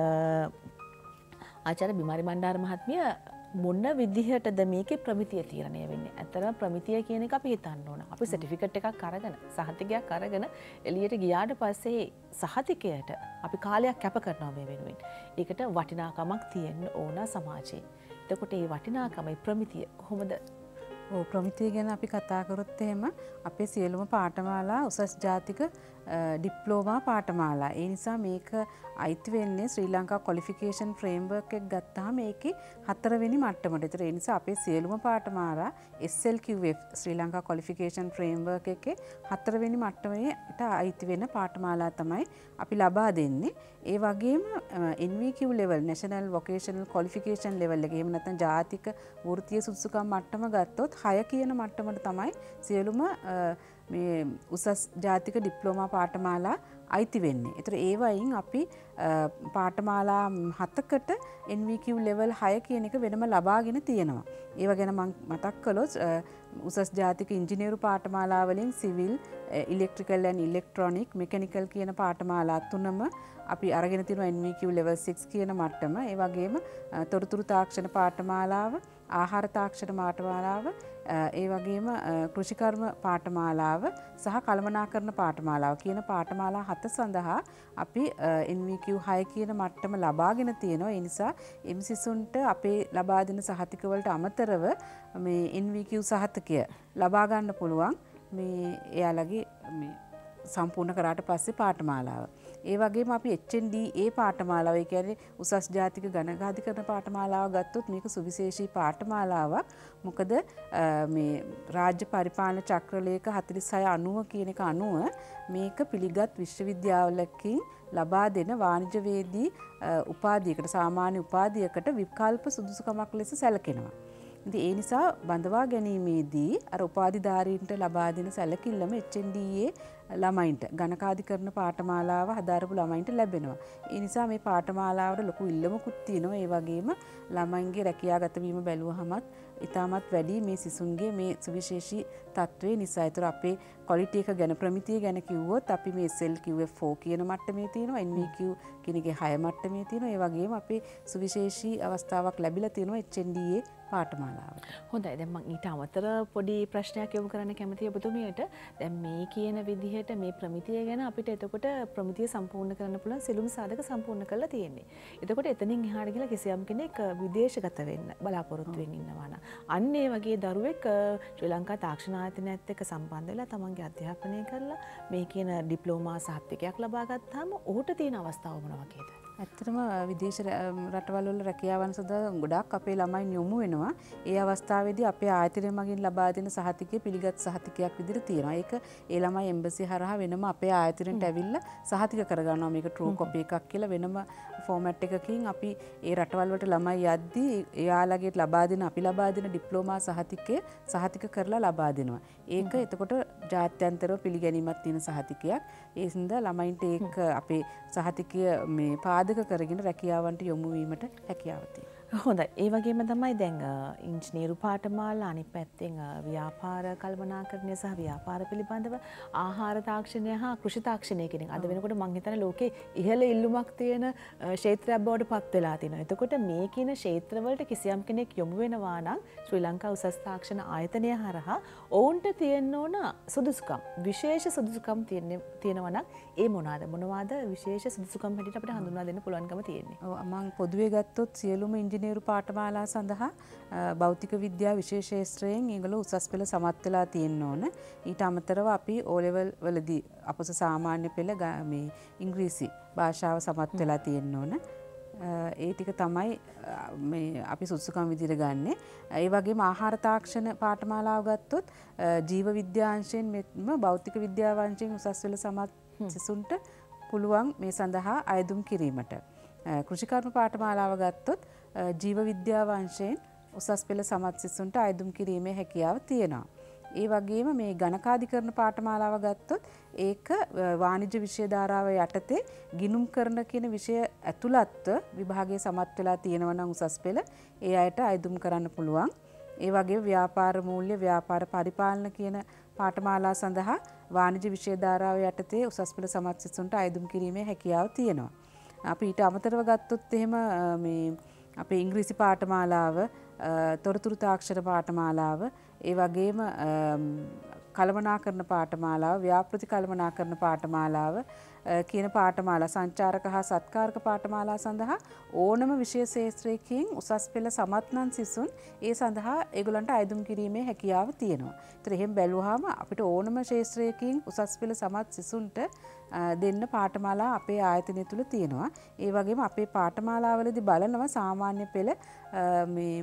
ආචාර්ය බිමාරි බණ්ඩාර මහත්මිය, මොන විදිහටද මේකේ ප්‍රමිතිය තීරණය වෙන්නේ? ඇත්තටම ප්‍රමිතිය කියන එක අපි හිතන්න ඕන. අපි සර්ටිෆිකට් එකක් අරගෙන, සහතිකයක් අරගෙන එළියට ගියාට පස්සේ සහතිකයට අපි කාලයක් කැප කරනවා මේ වෙනුවෙන්. ඒකට වටිනාකමක් තියෙන්න ඕන සමාජයේ. එතකොට මේ වටිනාකම, මේ ප්‍රමිතිය කොහොමද? ඔව්, ප්‍රමිතිය ගැන අපි කතා කරොත් එහෙම අපේ සියලුම පාඨමාලා උසස් ජාතික ඩිප්ලෝමා පාඨමාලා. ඒ නිසා මේක අයිති වෙන්නේ ශ්‍රී ලංකා ක්වොලිෆිකේෂන් ෆ්‍රේම්වර්ක් එක ගත්තාම මේකේ හතරවෙනි මට්ටමට. ඒතර ඒ නිසා අපේ සියලුම පාඨමාලා S L Q F Sri Lanka qualification framework එකේ හතරවෙනි මට්ටමේට අයිති වෙන පාඨමාලා තමයි අපි ලබා දෙන්නේ. ඒ වගේම N V Q level, national vocational qualification level එක, එහෙම නැත්නම් ජාතික වෘත්තීය සුදුසුකම් මට්ටම ගත්තොත් හය කියන මට්ටමට තමයි සියලුම මේ උසස් ජාතික ඩිප්ලෝමා පාඨමාලා අයිති වෙන්නේ. ඒතර ඒ වයින් අපි පාඨමාලා හතකට එන් වී කිව් ලෙවල් හය කියන එක වෙනම ලබාගෙන තියෙනවා. ඒව ගැන මම මතක් කළොත් උසස් ජාතික ඉංජිනේරු පාඨමාලා වලින් civil, electrical and electronic, mechanical කියන පාඨමාලා තුනම අපි අරගෙන තියෙනවා එන් වී කිව් ලෙවල් සික්ස් කියන මට්ටම. ඒ වගේම තොරතුරු තාක්ෂණ පාඨමාලාව, ආහාර තාක්ෂණ පාඨමාලාව, ඒ වගේම කෘෂිකර්ම පාඨමාලාව සහ කළමනාකරණ පාඨමාලාව කියන පාඨමාලා හත සඳහා අපි එන් වී කිව් හය කියන මට්ටම ලබාගෙන තියෙනවා. ඒ නිසා එම් සිසුන්ට අපේ ලබා දෙන සහතික වලට අමතරව මේ එන් වී කිව් සහතිකය ලබා ගන්න පුළුවන් මේ එයාලගේ මේ සම්පූර්ණ කරාට පස්සේ පාඨමාලාව. ඒ වගේම අපි එච් එන් ඩී ඒ පාඨමාලාව, ඒ කියන්නේ උසස් ජාතික ගණකාධිකරණ පාඨමාලාව ගත්තොත් මේක සුවිශේෂී පාඨමාලාවක්. මොකද මේ රාජ්‍ය පරිපාලන චක්‍රලේඛ හතළිස් හය අනූව කියන එක අනුව මේක පිළිගත් විශ්වවිද්‍යාලයකින් ලබා දෙන වාණිජ්‍යවේදී උපාධියකට, සාමාන්‍ය උපාධියකට විකල්ප සුදුසුකමක් ලෙස සැලකෙනවා. ඉතින් ඒ නිසා බඳවා ගැනීමේදී අර උපාධිධාරීන්ට ලබා දෙන සැලකිල්ලම එච් එන් ඩී ඒ ළමයින්ට, ගණකාධිකරණ පාඨමාලාව හදාරපු ළමයින්ට ලැබෙනවා. ඒ නිසා මේ පාඨමාලාවට ලොකු ඉල්ලමකුත් තියෙනවා. ඒ වගේම ළමයින්ගේ රැකියාගත වීම බැලුවහමත් ඉතාමත් වැඩි මේ සිසුන්ගේ මේ සුවිශේෂී තත්ත්වය නිසා. ඒතර අපේ ක්වොලිටි එක ගැන, ප්‍රමිතිය ගැන කිව්වොත් අපි මේ S L Q F four කියන මට්ටමේ තියෙනවා, එන් වී කිව් කියන එකේ හය මට්ටමේ තියෙනවා. ඒ වගේම අපේ සුවිශේෂී අවස්ථාවක් ලැබිලා තියෙනවා එච් එන් ඩී ඒ පාඨමාලාවට. හොඳයි. දැන් මම ඊට අමතර පොඩි ප්‍රශ්නයක් යොමු කරන්න කැමතියි ඔබතුමියට. දැන් මේ කියන විදිහට මේ ප්‍රමිතිය ගැන අපිට එතකොට ප්‍රමිතිය සම්පූර්ණ කරන්න පුළුවන් සියලුම සාධක සම්පූර්ණ කරලා තියෙන්නේ. එතකොට එතනින් එහාට ගිහලා කිසියම් කෙනෙක් විදේශගත වෙන්න බලාපොරොත්තු වෙමින් ඉන්නවා නම් අන්න ඒ වගේ දරුවෙක් ශ්‍රී ලංකා තාක්ෂණ ආයතනයත් එක්ක සම්බන්ධ වෙලා තමන්ගේ අධ්‍යාපනය කරලා මේ කියන ඩිප්ලෝමා සහතිකයක් ලබා ගත්තාම ඔහුට තියෙන අවස්ථාව මොන වගේද? ඇත්තටම විදේශ රටවල් වල රැකියාවන් සඳහා ගොඩාක් අපේ ළමයින් යොමු වෙනවා. ඒ අවස්ථාවේදී අපේ ආයතනය මගින් ලබා දෙන සහතිකය පිළිගත් සහතිකයක් විදිහට තියෙනවා. ඒක ඒ ළමයි එම්බසි හරහා වෙනම අපේ ආයතනයට ඇවිල්ලා සහතික කරගන්නවා. මේක ට්‍රූ කොපි එකක් කියලා වෙනම ෆෝමැට් එකකින් අපි ඒ රටවල් වලට ළමයි යද්දී එයාලගේ ලබා දෙන අපි ලබා දෙන ඩිප්ලෝමා සහතිකය සහතික කරලා ලබා දෙනවා. ඒක එතකොට ජාත්‍යන්තරව පිළිගැනීමක් තියෙන සහතිකයක්. ඒ හින්දා ළමයින්ට ඒක අපේ සහතිකය මේ පාදක කරගෙන රැකියාවන්ට යොමු වීමට හැකියාව තියෙනවා. හොඳයි. ඒ වගේම තමයි දැන් ඉංජිනේරු පාඨමාලා අනිත් පැත්තෙන් ව්‍යාපාර කල්පනාකරණය සහ ව්‍යාපාර පිළිබඳව ආහාර තාක්ෂණය හා කෘෂි තාක්ෂණය කියන එක. අද වෙනකොට මම හිතන්නේ ලෝකේ ඉහළ ඉල්ලුමක් තියෙන ක්ෂේත්‍රයක් බවට පත් වෙලා තියෙනවා. එතකොට මේ කියන ක්ෂේත්‍රවලට කිසියම් කෙනෙක් යොමු වෙනවා නම් ශ්‍රී ලංකා උසස් තාක්ෂණ ආයතනය හරහා ඔවුන්ට තියෙන්න ඕන සුදුසුකම්, විශේෂ සුදුසුකම් තියෙනවා නම් ඒ මොනවාද? මොනවාද විශේෂ සුදුසුකම් හැටියට අපිට හඳුන්වා දෙන්න පුළුවන්කම තියෙන්නේ? ඔව් මම පොදුවේ ගත්තොත් සියලුම ඉංජිනේරු පාඨමාලා සඳහා භෞතික විද්‍යා විශේෂ ශාස්ත්‍රයෙන් ඒගොල්ලෝ උසස් පෙළ සමත් වෙලා තියෙන්න ඕන. ඊට අමතරව අපි O level වලදී අපොස සාමාන්‍ය පෙළ මේ ඉංග්‍රීසි භාෂාව සමත් වෙලා තියෙන්න ඕන. ඒ ටික තමයි මේ අපි සුදුසුකම් විදිහට ගන්නෙ. ඒ වගේම ආහාර තාක්ෂණ පාඨමාලාව ගත්තොත් ජීව විද්‍යාංශයෙන් මෙම භෞතික විද්‍යාවංශයෙන් උසස් පෙළ සමත් සිසුන්ට පුළුවන් මේ සඳහා අයදුම් කිරීමට. කෘෂිකර්ම පාඨමාලාව ගත්තොත් ජීව විද්‍යාවංශයෙන් උසස් පෙළ සමත් සිසුන්ට අයදුම් කිරීමේ හැකියාව තියෙනවා. ඒ වගේම මේ ගණකාධිකරණ පාඨමාලාව ගත්තොත් ඒක වාණිජ්‍ය විෂය ධාරාව යටතේ ගිණුම් කරන කියන විෂය ඇතුළත්ව විභාගයේ සමත් වෙලා තියෙනවා නම් උසස් පෙළ ඒ අයට අයදුම් කරන්න පුළුවන්. ඒ වගේම ව්‍යාපාර මූල්‍ය, ව්‍යාපාර පරිපාලන කියන පාඨමාලා සඳහා වාණිජ්‍ය විෂය ධාරාව යටතේ උසස් පෙළ සමත් සිසුන්ට අයදුම් කිරීමේ හැකියාව තියෙනවා. අපි ඊට අමතරව ගත්තොත් එහෙම මේ අපේ ඉංග්‍රීසි පාඨමාලාව, තොරතුරු තාක්ෂණ පාඨමාලාව, ඒ වගේම කළමනාකරණ පාඨමාලාව, ව්‍යාපෘති කළමනාකරණ පාඨමාලාව කියන පාඨමාලා සංචාරක හා සත්කාරක පාඨමාලා සඳහා ඕනම විෂය ශාස්ත්‍රයකින් උසස් පෙළ සමත් නම් සිසුන් ඒ සඳහා ඒගොල්ලන්ට අයදුම් කිරීමේ හැකියාව තියෙනවා. ඒතර එහෙම බැලුවාම අපිට ඕනම ශාස්ත්‍රයකින් උසස් පෙළ සමත් සිසුන්ට දෙන්න පාඨමාලා අපේ ආයතනය තුල තියෙනවා. ඒ වගේම අපේ පාඨමාලාවලදී බලනවා සාමාන්‍ය පෙළ මේ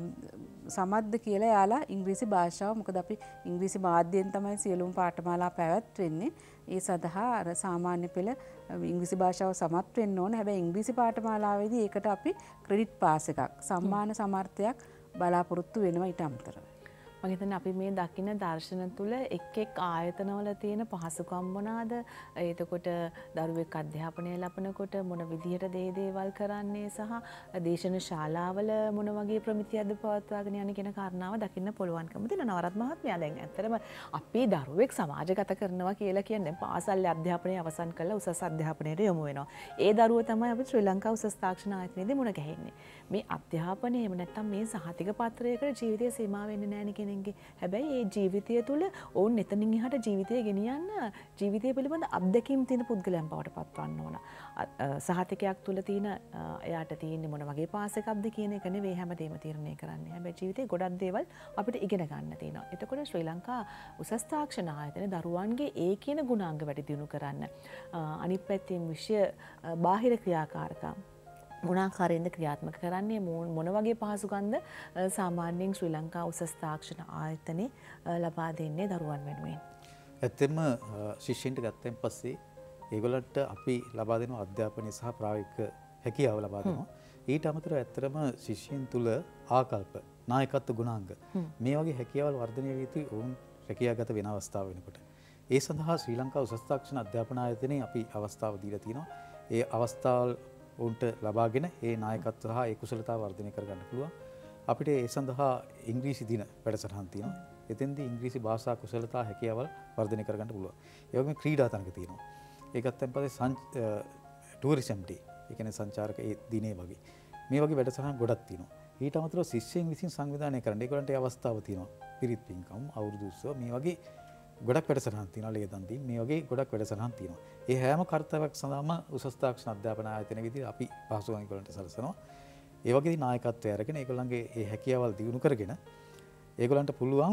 සමත්ද කියලා යාලා ඉංග්‍රීසි භාෂාව. මොකද අපි ඉංග්‍රීසි මාධ්‍යයෙන් තමයි සියලුම පාඨමාලා පැවැත්වෙන්නේ. ඒ සඳහා අර සාමාන්‍ය පෙළ ඉංග්‍රීසි භාෂාව සමත් වෙන්න ඕන. හැබැයි ඉංග්‍රීසි පාඨමාලාවේදී ඒකට අපි ක්‍රෙඩිට් පාස් එකක්, සම්මාන සමර්ථයක් බලාපොරොත්තු වෙනවා ඊට අමතරව. මම හිතන්නේ අපි මේ දකින්න දර්ශන තුල එක් එක් ආයතනවල තියෙන පහසුකම් මොනවාද? එතකොට දරුවෙක් අධ්‍යාපනය ලබනකොට මොන විදිහට දේ දේවල් කරන්නේ සහ දේශන ශාලාවල මොන වගේ ප්‍රමිතියක්ද පවත්වාගෙන යන්නේ කියන කාරණාව දකින්න පුළුවන්කම තියෙනවා. නවරත් මහත්මයා දැන් ඇත්තටම අපි දරුවෙක් සමාජගත කරනවා කියලා කියන්නේ පාසල් අධ්‍යාපනය අවසන් කරලා උසස් අධ්‍යාපනයට යොමු වෙනවා. ඒ දරුවෝ තමයි අපි ශ්‍රී ලංකා උසස් තාක්ෂණ ආයතනයේදී මුණ ගැහෙන්නේ. මේ අධ්‍යාපනය එහෙම නැත්නම් මේ සහතික පත්‍රයකට ජීවිතය සීමා වෙන්නේ නැහැ නේ කෙනෙක්ගේ. හැබැයි ඒ ජීවිතය තුළ ඔවුන් එතනින් එහාට ජීවිතය ගෙනියන්න ජීවිතය පිළිබඳ අත්දැකීම් තියෙන පුද්ගලයන් බවට පත්වන්න ඕන. සහතිකයක් තුළ තියෙන එයාට තියෙන්නේ මොන වගේ පාස් එකක්ද කියන එක නෙවෙයි හැමදේම තීරණය කරන්නේ. හැබැයි ජීවිතේ ගොඩක් දේවල් අපිට ඉගෙන ගන්න තියෙනවා. එතකොට ශ්‍රී ලංකා උසස් තාක්ෂණ ආයතන දරුවන්ගේ ඒ කියන ගුණාංග වැඩි දියුණු කරන්න අනිත් පැත්තෙන් විෂය බාහිර ක්‍රියාකාරකම් මොනාකාරයෙන්ද ක්‍රියාත්මක කරන්නේ, මොන වගේ පහසුකම්ද සාමාන්‍යයෙන් ශ්‍රී ලංකා උසස් තාක්ෂණ ආයතනයේ ලබා දෙන්නේ දරුවන් වෙනුවෙන්? ඇත්තෙන්ම ශිෂ්‍යයින්ට ගත්තෙන් පස්සේ ඒගොල්ලන්ට අපි ලබා දෙන අධ්‍යාපනය සහ ප්‍රායෝගික හැකියාව ලබා දෙනවා. ඊට අමතරව ඇත්තටම ශිෂ්‍යයින් තුල ආකල්ප, නායකත්ව ගුණාංග මේ වගේ හැකියාවල් වර්ධනය වී යුතුයි ඔවුන් රැකියාගත වෙන අවස්ථාව වෙනකොට. ඒ සඳහා ශ්‍රී ලංකා උසස් තාක්ෂණ අධ්‍යාපන ආයතනයේ අපි අවස්ථාව දීලා තිනවා. ඒ අවස්ථාවල් උන්ට ලබාගෙන ඒ නායකත්ව සහ ඒ කුසලතාව වර්ධනය කරගන්න පුළුවන්. අපිට ඒ සඳහා ඉංග්‍රීසි දින වැඩසටහන් තියෙනවා. එතෙන්දී ඉංග්‍රීසි භාෂා කුසලතා හැකියාවල් වර්ධනය කරගන්න පුළුවන්. ඒ වගේම ක්‍රීඩා තරඟ තියෙනවා. ඒකත් පස්සේ ටූරිසම් ඩේ, ඒ කියන්නේ සංචාරක ඒ දිනේ වගේ. මේ වගේ වැඩසටහන් ගොඩක් තියෙනවා. ඊට අමතරව ශිෂ්‍යයන් විසින් සංවිධානය කරන්න ඒගොල්ලන්ට ඒ අවස්ථාව තියෙනවා. පිරිත් පින්කම්, අවුරුදු උත්සව මේ වගේ ගොඩක් වැඩසටහන් තියෙනවා. ලේදන් දීම් මේ වගේ ගොඩක් වැඩසටහන් තියෙනවා. ඒ හැම කර්තව්‍යයක් සඳහාම උසස් තාක්ෂණ අධ්‍යාපන ආයතන විදිහට අපි පහසුකම් ඒගොල්ලන්ට සලසනවා. ඒ වගේදී නායකත්වය අරගෙන ඒගොල්ලන්ගේ ඒ හැකියාවල් දියුණු කරගෙන ඒගොල්ලන්ට පුළුවන්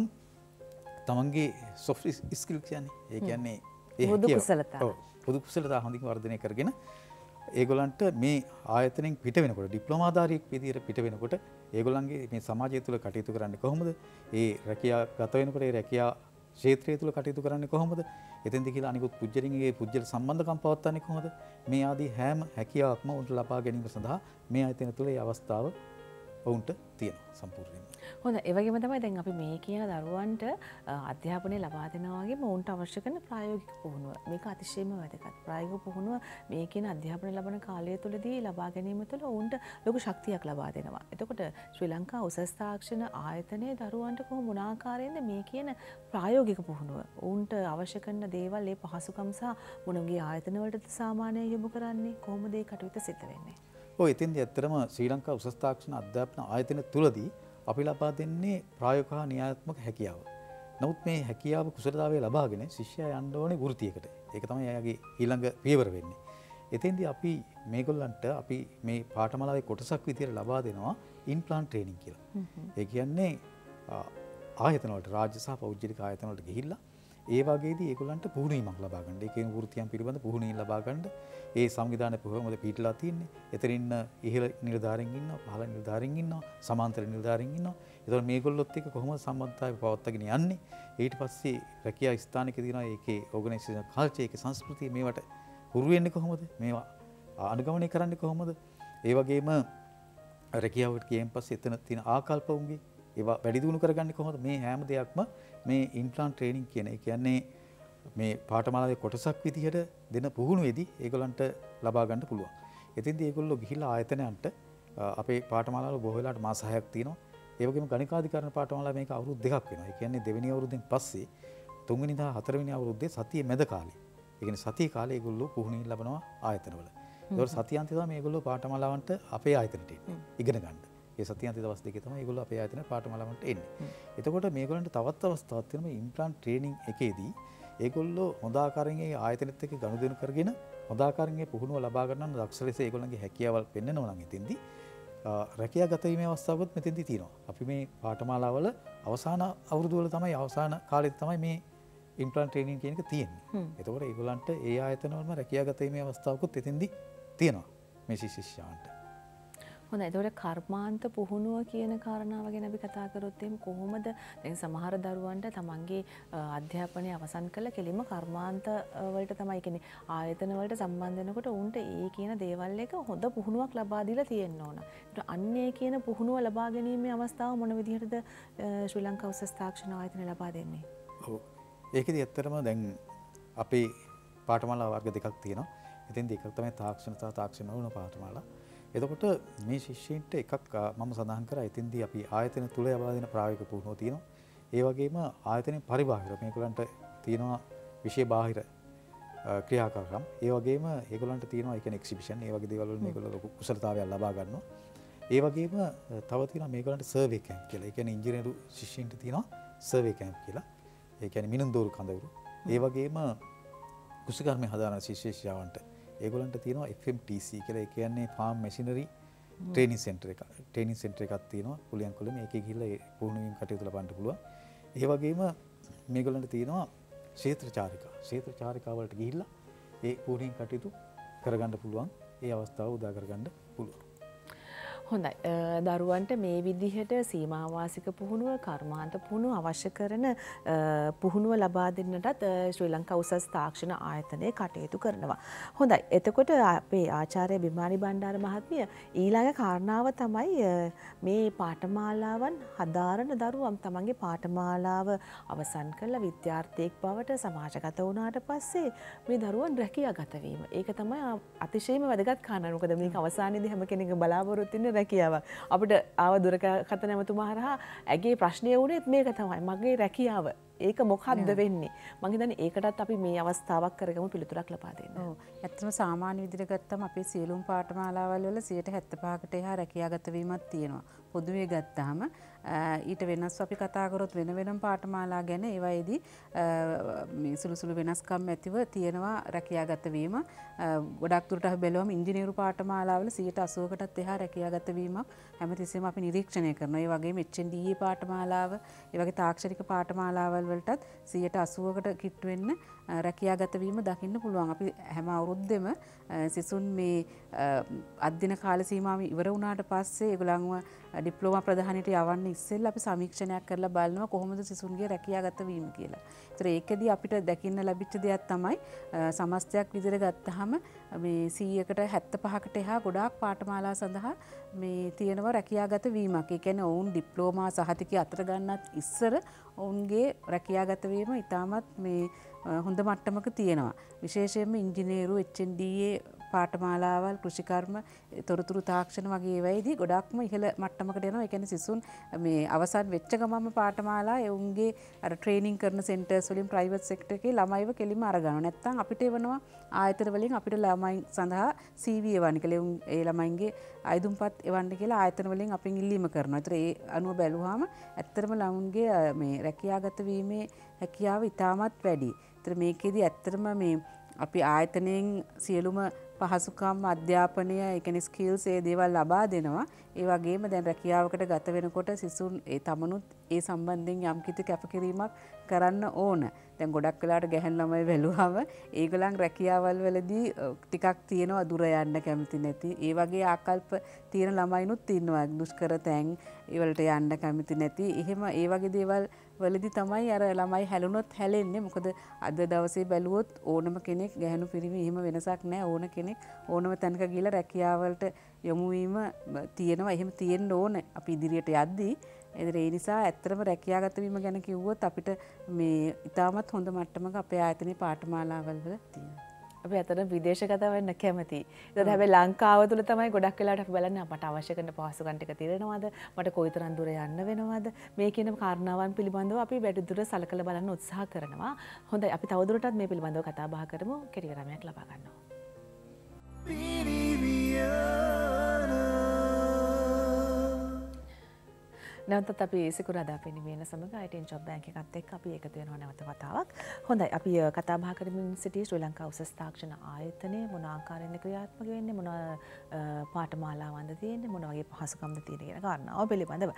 තමන්ගේ සොෆ්ට් ස්කිල් කියන්නේ ඒ කියන්නේ ඒ පොදු කුසලතා. ඔව් පොදු කුසලතා හොඳින් වර්ධනය කරගෙන ඒගොල්ලන්ට මේ ආයතනයෙන් පිට වෙනකොට ඩිප්ලෝමාධාරියෙක් විදියට පිට වෙනකොට ඒගොල්ලන්ගේ මේ සමාජය තුළ කටයුතු කරන්නේ කොහොමද? ඒ රැකියාව ගත වෙනකොට ඒ රැකියාව ක්ෂේත්‍රය තුළ කටයුතු කරන්නේ කොහොමද? එතෙන්ද කියලා අනිකුත් පුජ්‍යලින්ගේ පුජ්‍යල සම්බන්ධකම් පවත්වන්නේ කොහොමද? මේ ආදී හැම හැකියාවක්ම උන්ට ලබා ගැනීම සඳහා මේ ආයතන තුළ ඒ අවස්ථාව ඔවුන්ට තියෙනවා සම්පූර්ණයෙන්ම. හොඳ ඒ වගේම තමයි දැන් අපි මේ කියන දරුවන්ට අධ්‍යාපනය ලබා දෙනවා වගේම ඔවුන්ට අවශ්‍ය කරන ප්‍රායෝගික පුහුණුව. මේක අතිශයම වැදගත්. ප්‍රායෝගික පුහුණුව මේ කියන අධ්‍යාපනය ලබන කාලය තුළදී ලබා ගැනීම තුළ ඔවුන්ට ලොකු ශක්තියක් ලබා දෙනවා. එතකොට ශ්‍රී ලංකා උසස් තාක්ෂණ ආයතනයේ දරුවන්ට කොහොම මොන ආකාරයෙන්ද මේ කියන ප්‍රායෝගික පුහුණුව ඔවුන්ට අවශ්‍ය කරන දේවල් ඒ පහසුකම් සහ මොනගේ ආයතන වලට සාමාන්‍යයෙන් යොමු කරන්නේ කොහොමද ඒ කටයුතු සිද්ධ වෙන්නේ? ඔය එතෙන්දී ඇත්තටම ශ්‍රී ලංකා උසස් තාක්ෂණ අධ්‍යාපන ආයතන තුලදී අපි ලබා දෙන්නේ ප්‍රායෝගික හා න්‍යායාත්මක හැකියාව. නමුත් මේ හැකියාව කුසලතාවය ලබාගෙන ශිෂ්‍යයා යන්න ඕනේ වෘත්තියකට. ඒක තමයි එයාගේ ඊළඟ පියවර වෙන්නේ. එතෙන්දී අපි මේගොල්ලන්ට අපි මේ පාඨමාලාවේ කොටසක් විදියට ලබා දෙනවා ඉන්ප්ලාන්ට් ට්‍රේනින් කියලා. ඒ කියන්නේ ආයතන වලට රාජ්‍ය සහ පෞද්ගලික ආයතන වලට ගිහිල්ලා ඒ වගේදී ඒගොල්ලන්ට පුහුණුවීමක් ලබා ගන්න. ඒ කියන වෘත්තියන් පිළිබඳ පුහුණුවීම් ලබා ගන්න. ඒ සංවිධානය කොහොමද පිටලා තින්නේ? එතනින් ඉහළ නිලධාරීන් ඉන්නවා, පහළ නිලධාරීන් ඉන්නවා, සමාන්තර නිලධාරීන් ඉන්නවා. ඒතකොට මේගොල්ලොත් එක්ක කොහොමද සම්බන්ධතාවය පවත්වාගෙන යන්නේ? ඊට පස්සේ රැකියා ස්ථානික දිනවා ඒකේ ඕගනයිසේෂන් කල්චර් ඒකේ සංස්කෘතිය මේවට හුරු වෙන්නේ කොහොමද? මේවා අනුගමනය කරන්නේ කොහොමද? ඒ වගේම රැකියාවට ගියන් පස්සේ එතන තියෙන ආකල්ප උන්ගේ ඒවා වැඩි දියුණු කරගන්නේ කොහොමද? මේ හැම දෙයක්ම මේ ඉන්ප්ලාන්ට් ට්‍රේනින් කියන ඒ කියන්නේ මේ පාඨමාලාවේ කොටසක් විදිහට දෙන පුහුණුවේදී ඒගොල්ලන්ට ලබා ගන්න පුළුවන්. එතෙන්දී ඒගොල්ලෝ ගිහිල්ලා ආයතනයන්ට අපේ පාඨමාලාවල බොහෝ වෙලාවට මාස හයක් තියෙනවා. ඒ වගේම ගණිකාධිකරණ පාඨමාලාව මේක අවුරුදු දෙකක් වෙනවා. ඒ කියන්නේ දෙවෙනි අවුරුද්දෙන් පස්සේ තුන්වෙනි දා හතරවෙනි අවුරුද්දේ සතියේ මැද කාලේ. ඒ කියන්නේ සතියේ කාලේ ඒගොල්ලෝ පුහුණුවීම් ලබනවා ආයතනවල. ඒතකොට සතියාන්තය තමයි මේගොල්ලෝ පාඨමාලාවන්ට අපේ ආයතනට එන්නේ. ඉගෙන ගන්න. ඒ සතියාන්ත දවස් දෙකේ තමයි ඒගොල්ලෝ අපේ ආයතන පාඨමාලාවන්ට එන්නේ. එතකොට මේගොල්ලන්ට තවත් අවස්ථාවක් තියෙනවා ඉම්ප්ලාන්ට් ට්‍රේනින් එකේදී ඒගොල්ලෝ හොඳ ආකාරයෙන් ඒ ආයතනෙත් එක්ක ගනුදෙනු කරගෙන හොඳ ආකාරයෙන් ඒ පුහුණුව ලබා ගන්න දක්ෂ ලෙස ඒගොල්ලන්ගේ හැකියාවල් පෙන්වනවා නම් එතෙන්දී රැකියා ගත වීමේ අවස්ථාවකුත් මෙතෙන්දී තියෙනවා. අපි මේ පාඨමාලාවල අවසාන අවුරුදු වල තමයි අවසාන කාලෙත් තමයි මේ ඉම්ප්ලාන්ට් ට්‍රේනින් කියන එක තියෙන්නේ. එතකොට ඒගොල්ලන්ට ඒ ආයතනවලම රැකියා ගත වීමේ අවස්ථාවකුත් එතෙන්දී තියෙනවා මේ ශිෂ්‍යයන්ට. හොඳයි. ඒතකොට කර්මාන්ත පුහුණුව කියන කාරණාව ගැන අපි කතා කරොත් එහෙනම් කොහොමද දැන් සමහර දරුවන්ට තමන්ගේ අධ්‍යාපනය අවසන් කළ කෙලින්ම කර්මාන්ත වලට තමයි කියන්නේ ආයතන වලට සම්බන්ධ වෙනකොට උන්ට ඒ කියන දේවල් එක හොඳ පුහුණුවක් ලබා දීලා තියෙන්න ඕන. ඒත් අන්නේ කියන පුහුණුව ලබා ගැනීමේ අවස්ථාව මොන විදිහටද ශ්‍රී ලංකා උසස් තාක්ෂණ ආයතනය ලබා දෙන්නේ? ඔව්. ඒකෙදි ඇත්තටම දැන් අපේ පාඨමාලා වර්ග දෙකක් තියෙනවා. ඉතින් දෙකක් තමයි තාක්ෂණ සහ තාක්ෂණ නොවන පාඨමාලා. එතකොට මේ ශිෂ්‍යයින්ට එකක් මම සඳහන් කරා එතෙන්දී අපි ආයතන තුල ලබා දෙන ප්‍රායෝගික පුහුණුව තියෙනවා. ඒ වගේම ආයතනයේ පරිබාහිර මේගොල්ලන්ට තියෙනවා විශේෂ බාහිර ක්‍රියාකාරකම්. ඒ වගේම ඒගොල්ලන්ට තියෙනවා ඒ කියන්නේ එක්සිබිෂන් ඒ වගේ දේවල් වල මේගොල්ලෝ ලොකු කුසලතාවයක් ලබා ගන්නවා. ඒ වගේම තව තියෙනවා මේගොල්ලන්ට සර්වේ කැම්ප් කියලා. ඒ කියන්නේ ඉංජිනේරු ශිෂ්‍යයින්ට තියෙනවා සර්වේ කැම්ප් කියලා. ඒ කියන්නේ මිනුම්දෝරු කඳවුරු. ඒ වගේම කුසකර්මයේ හදාරන ශිෂ්‍යයන්ට ඒගොල්ලන්ට තියෙනවා එෆ් එම් ටී සී කියලා. ඒ කියන්නේ ෆාම් මැෂිනරි ට්‍රේනින් සෙන්ටර් එක. ට්‍රේනින් සෙන්ටර් එකක් තියෙනවා. කුලියන් කුලෙ මේකේ ගිහිල්ලා ඒ පුහුණුවීම් කටයුතු ලබන්න පුළුවන්. ඒ වගේම මේගොල්ලන්ට තියෙනවා ක්ෂේත්‍ර චාරිකා. ක්ෂේත්‍ර චාරිකා වලට ගිහිල්ලා ඒ පුහුණුවීම් කටයුතු කරගන්න පුළුවන්. ඒ අවස්ථාව උදා කරගන්න පුළුවන්. හොඳයි. දරුවන්ට මේ විදිහට සීමාවාසික පුහුණුව, කර්මාන්ත පුහුණුව අවශ්‍ය කරන පුහුණුව ලබා දෙන්නටත් ශ්‍රී ලංකා උසස් තාක්ෂණ ආයතනය කටයුතු කරනවා. හොඳයි. එතකොට අපේ ආචාර්ය බිමානි බණ්ඩාර මහත්මිය ඊළඟ කාරණාව තමයි මේ පාඨමාලාවන් හදාරන දරුවම් තමන්ගේ පාඨමාලාව අවසන් කළ විද්‍යාර්ථයෙක් බවට සමාජගත වුණාට පස්සේ මේ දරුවන් රැකියාගත වීම. ඒක තමයි අතිශයම වැදගත් කාරණා. මොකද මේක අවසානයේදී හැම කෙනෙක්ම බලාපොරොත්තු වෙන රැකියාව. අපිට ආව දුරකථන ඇමතුමා හරහා ඇගේ ප්‍රශ්නය වුණේත් මේක තමයි. මගේ රැකියාව. ඒක මොකක්ද වෙන්නේ? මම හිතන්නේ ඒකටත් අපි මේ අවස්ථාවක් කරගමු පිළිතුරක් ලබා දෙන්න. ඔව්. ඇත්තම සාමාන්‍ය විදිහට ගත්තම අපේ සියලුම පාඨමාලාවල් වල සියයට හැත්තෑ පහකට එහා රැකියාගත වීමක් තියෙනවා. පොදුවේ ගත්තාම ඊට වෙනස් අපි කතා කරොත් වෙන වෙනම පාඨමාලා ගැන ඒවායේදී මේ සුළු සුළු වෙනස්කම් ඇතිව තියෙනවා රැකියාගත වීම. ගොඩක් දුරට අපි බැලුවම ඉංජිනේරු පාඨමාලාවල සියයට අසූවකටත් එහා රැකියාගත වීමක් හැමතිස්සෙම අපි නිරීක්ෂණය කරනවා. ඒ වගේම එච් එන් ඩී ඒ පාඨමාලාව, ඒ වගේ තාක්ෂණික පාඨමාලාවල් වලටත් සියයට අසූවකට කිට්ටු වෙන්න රැකියාගත වීම දකින්න පුළුවන්. අපි හැම අවුරුද්දෙම සිසුන් මේ අධ්‍යයන කාල සීමාව ඉවර වුණාට පස්සේ ඒගොල්ලන්ව ඩිප්ලෝමා ප්‍රධානයට යවන්න ඉස්සෙල්ලා අපි සමීක්ෂණයක් කරලා බලනවා කොහොමද සිසුන්ගේ රැකියාගත වීම කියලා. ඒතර ඒකෙදී අපිට දකින්න ලැබිච්ච දෙයක් තමයි සමස්තයක් විදිහට ගත්තාම මේ සීයකට හැත්තෑ පහකට එහා ගොඩාක් පාඨමාලා සඳහා මේ තියෙනවා රැකියාගත වීමක්. ඒ කියන්නේ ඔවුන් ඩිප්ලෝමා සහතිකය අතර ගන්නත් ඉස්සර ඔවුන්ගේ රැකියාගත වීම ඉතාමත් මේ හොඳ මට්ටමක තියෙනවා. විශේෂයෙන්ම ඉංජිනේරු, එච් එන් ඩී ඒ පාඨමාලාවල්, කෘෂිකර්ම, තොරතුරු තාක්ෂණ වගේ ඒවායිදී ගොඩක්ම ඉහළ මට්ටමකට යනවා. ඒ කියන්නේ සිසුන් මේ අවසන් වෙච්ච ගමන්ම පාඨමාලා එවුන්ගේ අර ට්‍රේනින් කරන සෙන්ටර්ස් වලින් ප්‍රයිවට් සෙක්ටර් එකේ ළමයිව කෙලින්ම අරගන්නවා. නැත්නම් අපිට එවනවා ආයතන වලින් අපිට ළමයි සඳහා සී වී එවන්න කියලා. එවුන් ඒ ළමයින්ගේ අයදුම්පත් එවන්න කියලා ආයතන වලින් අපෙන් ඉල්ලීම කරනවා. ඒතර ඒ අනුව බැලුවාම ඇත්තටම ළමුන්ගේ මේ රැකියාගත වීමේ හැකියාව ඉතාමත් වැඩි. ඒතර මේකෙදි ඇත්තටම මේ අපි ආයතනයෙන් සියලුම පහසුකම්, අධ්‍යාපනය, ඒ කියන්නේ ස්කිල්ස් ඒ දේවල් ලබා දෙනවා. ඒ වගේම දැන් රැකියාවකට ගත වෙනකොට සිසුන් ඒ තමනුත් ඒ සම්බන්ධයෙන් යම්කිසි කැපකිරීමක් කරන්න ඕන. දැන් ගොඩක් වෙලාවට ගැහැණු ළමයි බැලුවම ඒගොල්ලන් රැකියාවල් වලදී ටිකක් තියෙනවා දුර යන්න කැමති නැති. ඒ වගේ ආකල්ප තියෙන ළමයිනුත් ඉන්නවා. දුෂ්කර තැන් ඒ වලට යන්න කැමති නැති. එහෙම ඒ වගේ දේවල් වලදී තමයි අර ළමයි හැලුනොත් හැලෙන්නේ. මොකද අද දවසේ බැලුවොත් ඕනම කෙනෙක් ගැහැණු පිරිමි එහෙම වෙනසක් නැහැ. ඕන කෙනෙක් ඕනම තැනක ගිහලා රැකියාවලට යොමු වීම තියෙනවා. එහෙම තියෙන්න ඕන අපි ඉදිරියට යද්දී. ඒ නිසා ඇත්තටම රැකියාගත වීම ගැන කිව්වොත් අපිට මේ ඉතාමත් හොඳ මට්ටමක අපේ ආයතනයේ පාඨමාලාවල් වල තියෙනවා. අපි අතන විදේශගත වෙන්න කැමති. ඒත් හැබැයි ලංකාව තුල තමයි ගොඩක් වෙලාවට අපි බලන්නේ අපට අවශ්‍ය කරන පහසුකම් ටික තියෙනවද? මට කොයිතරම් දුර යන්න වෙනවද? මේ කියන කාරණාවන් පිළිබඳව අපි වැඩිදුර සලකලා බලන්න උත්සාහ කරනවා. හොඳයි අපි තවදුරටත් මේ පිළිබඳව කතා බහ කරමු. කෙටි විරාමයක් ලබා ගන්නවා. නැවතත් අපි සිකුරාදා පෙනීමේන සමග I T ජොබ් බැංක් එකත් එක්ක අපි එකතු වෙනවා නැවත වතාවක්. හොඳයි අපි කතා බහ කරමින් සිටි ශ්‍රී ලංකා උසස් තාක්ෂණ ආයතනයේ මොන ආකාරයෙන්ද ක්‍රියාත්මක වෙන්නේ, මොන පාඨමාලාවන්ද තියෙන්නේ, මොන වගේ පහසුකම්ද තියෙන කියන කාරණාව පිළිබඳව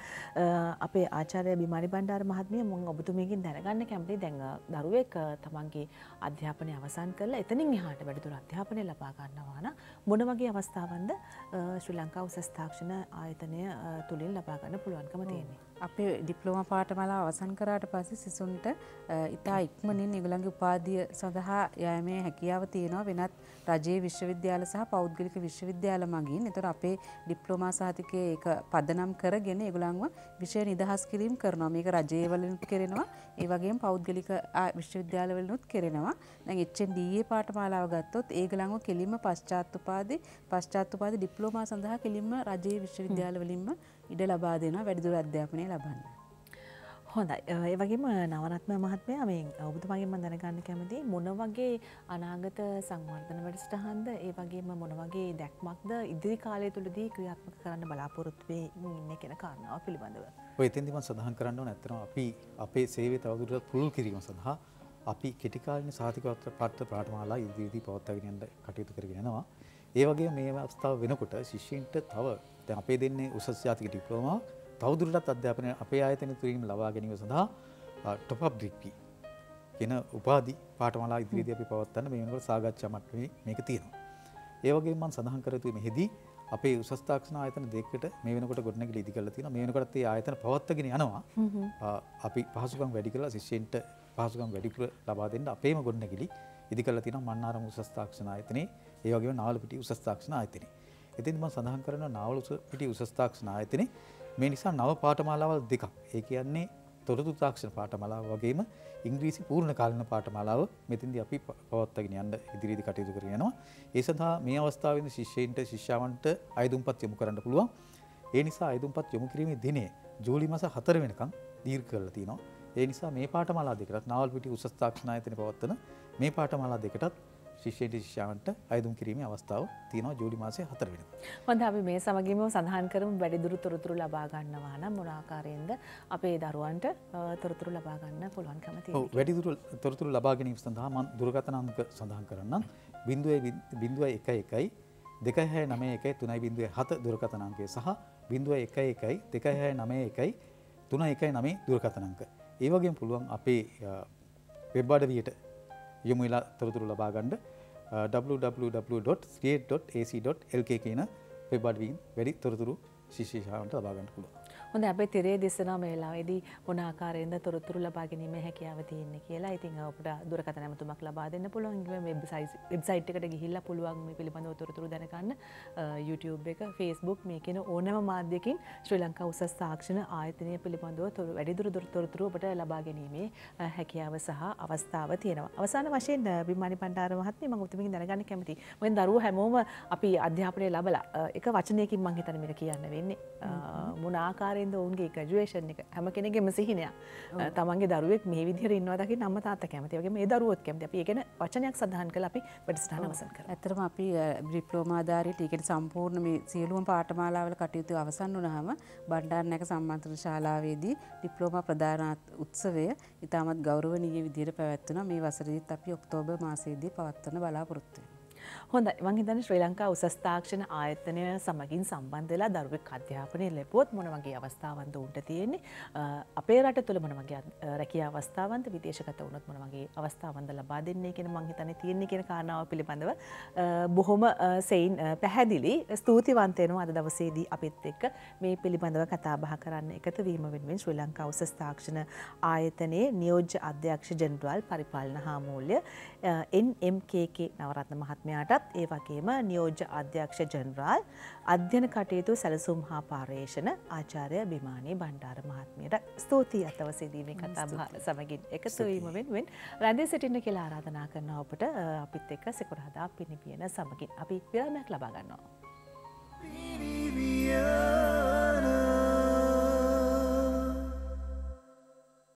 අපේ ආචාර්ය බිමානි බණ්ඩාර මහත්මිය මම ඔබතුමියකින් දැනගන්න කැමතියි. දැන් දරුවෙක් තමන්ගේ අධ්‍යාපනය අවසන් කරලා එතනින් එහාට වැඩිදුර අධ්‍යාපනය ලබා ගන්නවා නම් මොන වගේ අවස්ථාවන්ද ශ්‍රී ලංකා උසස් තාක්ෂණ ආයතනය තුලින් ලබා ගන්න පුළුවන්කම තියෙන්නේ? අපේ ඩිප්ලෝමා පාඨමාලාව අවසන් කරාට පස්සේ සිසුන්ට ඉතා ඉක්මනින් ඒගොල්ලන්ගේ උපාධිය සඳහා යෑමේ හැකියාව තියෙනවා වෙනත් රජයේ විශ්වවිද්‍යාල සහ පෞද්ගලික විශ්වවිද්‍යාල මගින්. ඒතර අපේ ඩිප්ලෝමා සහතිකයේ ඒක පදනම් කරගෙන ඒගොල්ලන්ව විෂය නිදහස් කිරීම කරනවා. මේක රජයේ වලිනුත් කරනවා, ඒ වගේම පෞද්ගලික විශ්වවිද්‍යාල වලිනුත් කරනවා. දැන් එච් එන් ඩී ඒ පාඨමාලාව ගත්තොත් ඒගොල්ලන්ව කෙලින්ම පශ්චාත් උපාධි පශ්චාත් උපාධි ඩිප්ලෝමා සඳහා කෙලින්ම රජයේ විශ්වවිද්‍යාල වලින්ම ඉඩ ලබා දෙනවා වැඩිදුර අධ්‍යාපනය ලබන්න. හොඳයි. ඒ වගේම නවරත්න මහත්මයා මේ ඔබතුමාගෙන් මම දැනගන්න කැමතියි මොන වගේ අනාගත සංවර්ධන වැඩසටහන්ද, ඒ වගේම මොන වගේ දැක්මක්ද ඉදිරි කාලය තුලදී ක්‍රියාත්මක කරන්න බලාපොරොත්තු වෙන්නේ ඉන්නේ කියන කාරණාව පිළිබඳව. ඔය එතෙන්දි මම සඳහන් කරන්න ඕන ඇත්තටම අපි අපේ සේවය තවදුරටත් පුළුල් කිරීම සඳහා අපි කෙටි කාලින සහතික පත්‍ර පාඨමාලා ඉදිරියේදී පවත්වාගෙන යන්න කටයුතු කරගෙන යනවා. ඒ වගේම මේ අවස්ථාව වෙනකොට ශිෂ්‍යයින්ට තව දැන් අපේ දෙන්නේ උසස් ජාතික ඩිප්ලෝමා තවදුරටත් අධ්‍යාපනය අපේ ආයතන තුලින් ලබා ගැනීම සඳහා টොප් අප් ඩිග්‍රී කියන උපාධි පාඨමාලා ඉදිරියේදී අපි පවත්වන්න මේ වෙනකොට සාකච්ඡා මට්ටමේ මේක තියෙනවා. ඒ වගේම මම සඳහන් කර යුතුයි මෙහිදී අපේ උසස් තාක්ෂණ ආයතන දෙකකට මේ වෙනකොට ගොඩනැගිලි ඉදි කරලා තියෙනවා. මේ වෙනකොටත් මේ ආයතන පවත්වාගෙන යනවා. අපි පහසුකම් වැඩි කරලා ශිෂ්‍යයින්ට පහසුකම් වැඩිපුර ලබා දෙන්න අපේම ගොඩනැගිලි ඉදි කරලා තියෙනවා මන්නාරම උසස් තාක්ෂණ ආයතනයේ, ඒ වගේම නාවලපිටිය උසස් තාක්ෂණ ආයතනයේ. එතෙන්දි මම සඳහන් කරනවා නාවලපිටිය උසස් තාක්ෂණ ආයතනයේ මේ නිසා නව පාඨමාලාවල් දෙකක්. ඒ කියන්නේ තොරතුරු තාක්ෂණ පාඨමාලාව වගේම ඉංග්‍රීසි පූර්ණ කාලින පාඨමාලාව මෙතෙන්දී අපි පවත්වාගෙන යන්න ඉදිරියේදී කටයුතු කරගෙන යනවා. ඒ සඳහා මේ අවස්ථාවේදී ශිෂ්‍යයින්ට ශිෂ්‍යාවන්ට අයදුම්පත් යොමු කරන්න පුළුවන්. ඒ නිසා අයදුම්පත් යොමු කිරීමේ දිනය ජූලි මාස හතර වෙනකම් දීර්ඝ කරලා තිනවා. ඒ නිසා මේ පාඨමාලා දෙකටත් නාවලපිටිය උසස් තාක්ෂණ ආයතනයේ පවත්වන මේ පාඨමාලා දෙකටත් ශිෂ්‍යයින්ට ශිෂ්‍යාවන්ට අයදුම් කිරීමේ අවස්ථාව තියෙනවා ජූලි මාසයේ හතර වෙනිදා. හොඳයි අපි මේ සමගින්ම සඳහන් කරමු වැඩිදුර තොරතුරු ලබා ගන්නවා නම් මොන ආකාරයෙන්ද අපේ දරුවන්ට තොරතුරු ලබා ගන්න පුළුවන්කම තියෙන්නේ. ඔව් වැඩිදුර තොරතුරු ලබා ගැනීම සඳහා මම දුරකථන අංක සඳහන් කරන්නම්. ज़ीरो एक एक දෙකයි හය නවය එකයි තුනයි බිංදුව හත දුරකථන අංකය සහ බිංදුව එකයි එකයි දෙකයි හය නවය එකයි තුනයි එකයි නවය දුරකථන අංක. ඒ වගේම පුළුවන් අපේ වෙබ් අඩවියට යොමු වෙලා තොරතුරු ලබා ගන්න w w w dot create dot a c dot l k කියන වෙබ් අඩවියෙන් වැඩි තොරතුරු ශිෂ්‍යයන්ට ලබා ගන්න පුළුවන්. හොඳයි අපේ තිරේ දිස්සනවා මේ වෙලාවේදී මොන ආකාරයෙන්ද තොරතුරු ලබා ගැනීමේ හැකියාව තියෙන්නේ කියලා. ඉතින් අපිට දුරකථන ඇමතුමක් ලබා දෙන්න පුළුවන්. වෙබ්සයිට් වෙබ්සයිට් එකට ගිහිල්ලා පුළුවන් මේ පිළිබඳව තොරතුරු දැනගන්න. YouTube එක, Facebook මේ කියන ඕනෑම මාධ්‍යකින් ශ්‍රී ලංකා උසස් තාක්ෂණ ආයතනය පිළිබඳව තොරතුරු වැඩිදුර තොරතුරු අපට ලබා ගැනීමේ හැකියාව සහ අවස්ථාව තියෙනවා. අවසාන වශයෙන් බිම්මානි පණ්ඩාර මහත්මිය මම ඔබතුමගෙන් දැනගන්න කැමතියි. මොකද දරුවෝ හැමෝම අපි අධ්‍යාපනය ලැබලා එක වචනයකින් මම හිතන්නේ මේක කියන්න වෙන්නේ. මොන ආකාරයෙන්ද ඔවුන්ගේ ග්‍රැජුවේෂන් එක හැම කෙනෙක්ගේම සිහිනයක්. තමන්ගේ දරුවෙක් මේ විදිහට ඉන්නවා දකින්න අම්මා තාත්තා කැමති. ඒ වගේම මේ දරුවොත් කැමති. අපි ඒ ගැන වචනයක් සඳහන් කරලා අපි වැඩසටහන අවසන් කරමු. ඇත්තටම අපි ඩිප්ලෝමා ආධාරිත ඒ කියන්නේ සම්පූර්ණ මේ සියලුම පාඨමාලාවල කටයුතු අවසන් වුණාම බණ්ඩාරනායක සම්මාන්තර ශාලාවේදී ඩිප්ලෝමා ප්‍රදාන උත්සවය ඉතාමත් ගෞරවනීය විදිහට පැවැත්වුණා. මේ වසරේදීත් අපි ඔක්තෝබර් මාසයේදී පවත්වන බලාපොරොත්තු වෙනවා. හොඳයි මම හිතන්නේ ශ්‍රී ලංකා උසස් තාක්ෂණ ආයතනය සමගින් සම්බන්ධ වෙලා දරුවෙක් අධ්‍යාපනය ලැබුවොත් මොන වගේ අවස්ථාවන්ද උන්ට තියෙන්නේ අපේ රට තුළ මොන වගේ රැකියා අවස්ථාවන්ද විදේශගත වුණොත් මොන වගේ අවස්ථාවන්ද ලබා දෙන්නේ කියන මම හිතන්නේ තියෙන්නේ කියන කාරණාව පිළිබඳව බොහොම සෙයින් පැහැදිලි ස්තුතිවන්ත වෙනවා අද දවසේදී අපිත් එක්ක මේ පිළිබඳව කතා බහ කරන්න එකතු වීම වෙනුවෙන් ශ්‍රී ලංකා උසස් තාක්ෂණ ආයතනයේ නියෝජ්‍ය අධ්‍යක්ෂ ජෙනරාල් පරිපාලන හාමූල්‍ය එන් එම් කේ කේ නවරත්න මහත්මයාටත් ඒ වගේම නියෝජ්‍ය අධ්‍යක්ෂ ජෙනරාල් අධ්‍යයන කටයුතු සැලසුම් හා පාර්යේෂණ ආචාර්ය බිමානි බණ්ඩාර මහත්මියට ස්තුතියි අද දවසේදී මේ කතා බහ සමගින් එකතු වීම වෙනුවෙන් රැඳී සිටින්න කියලා ආරාධනා කරනවා ඔබට අපිත් එක්ක සිකුරාදා පිනිපියන සමගින් අපි විරාමයක් ලබා ගන්නවා.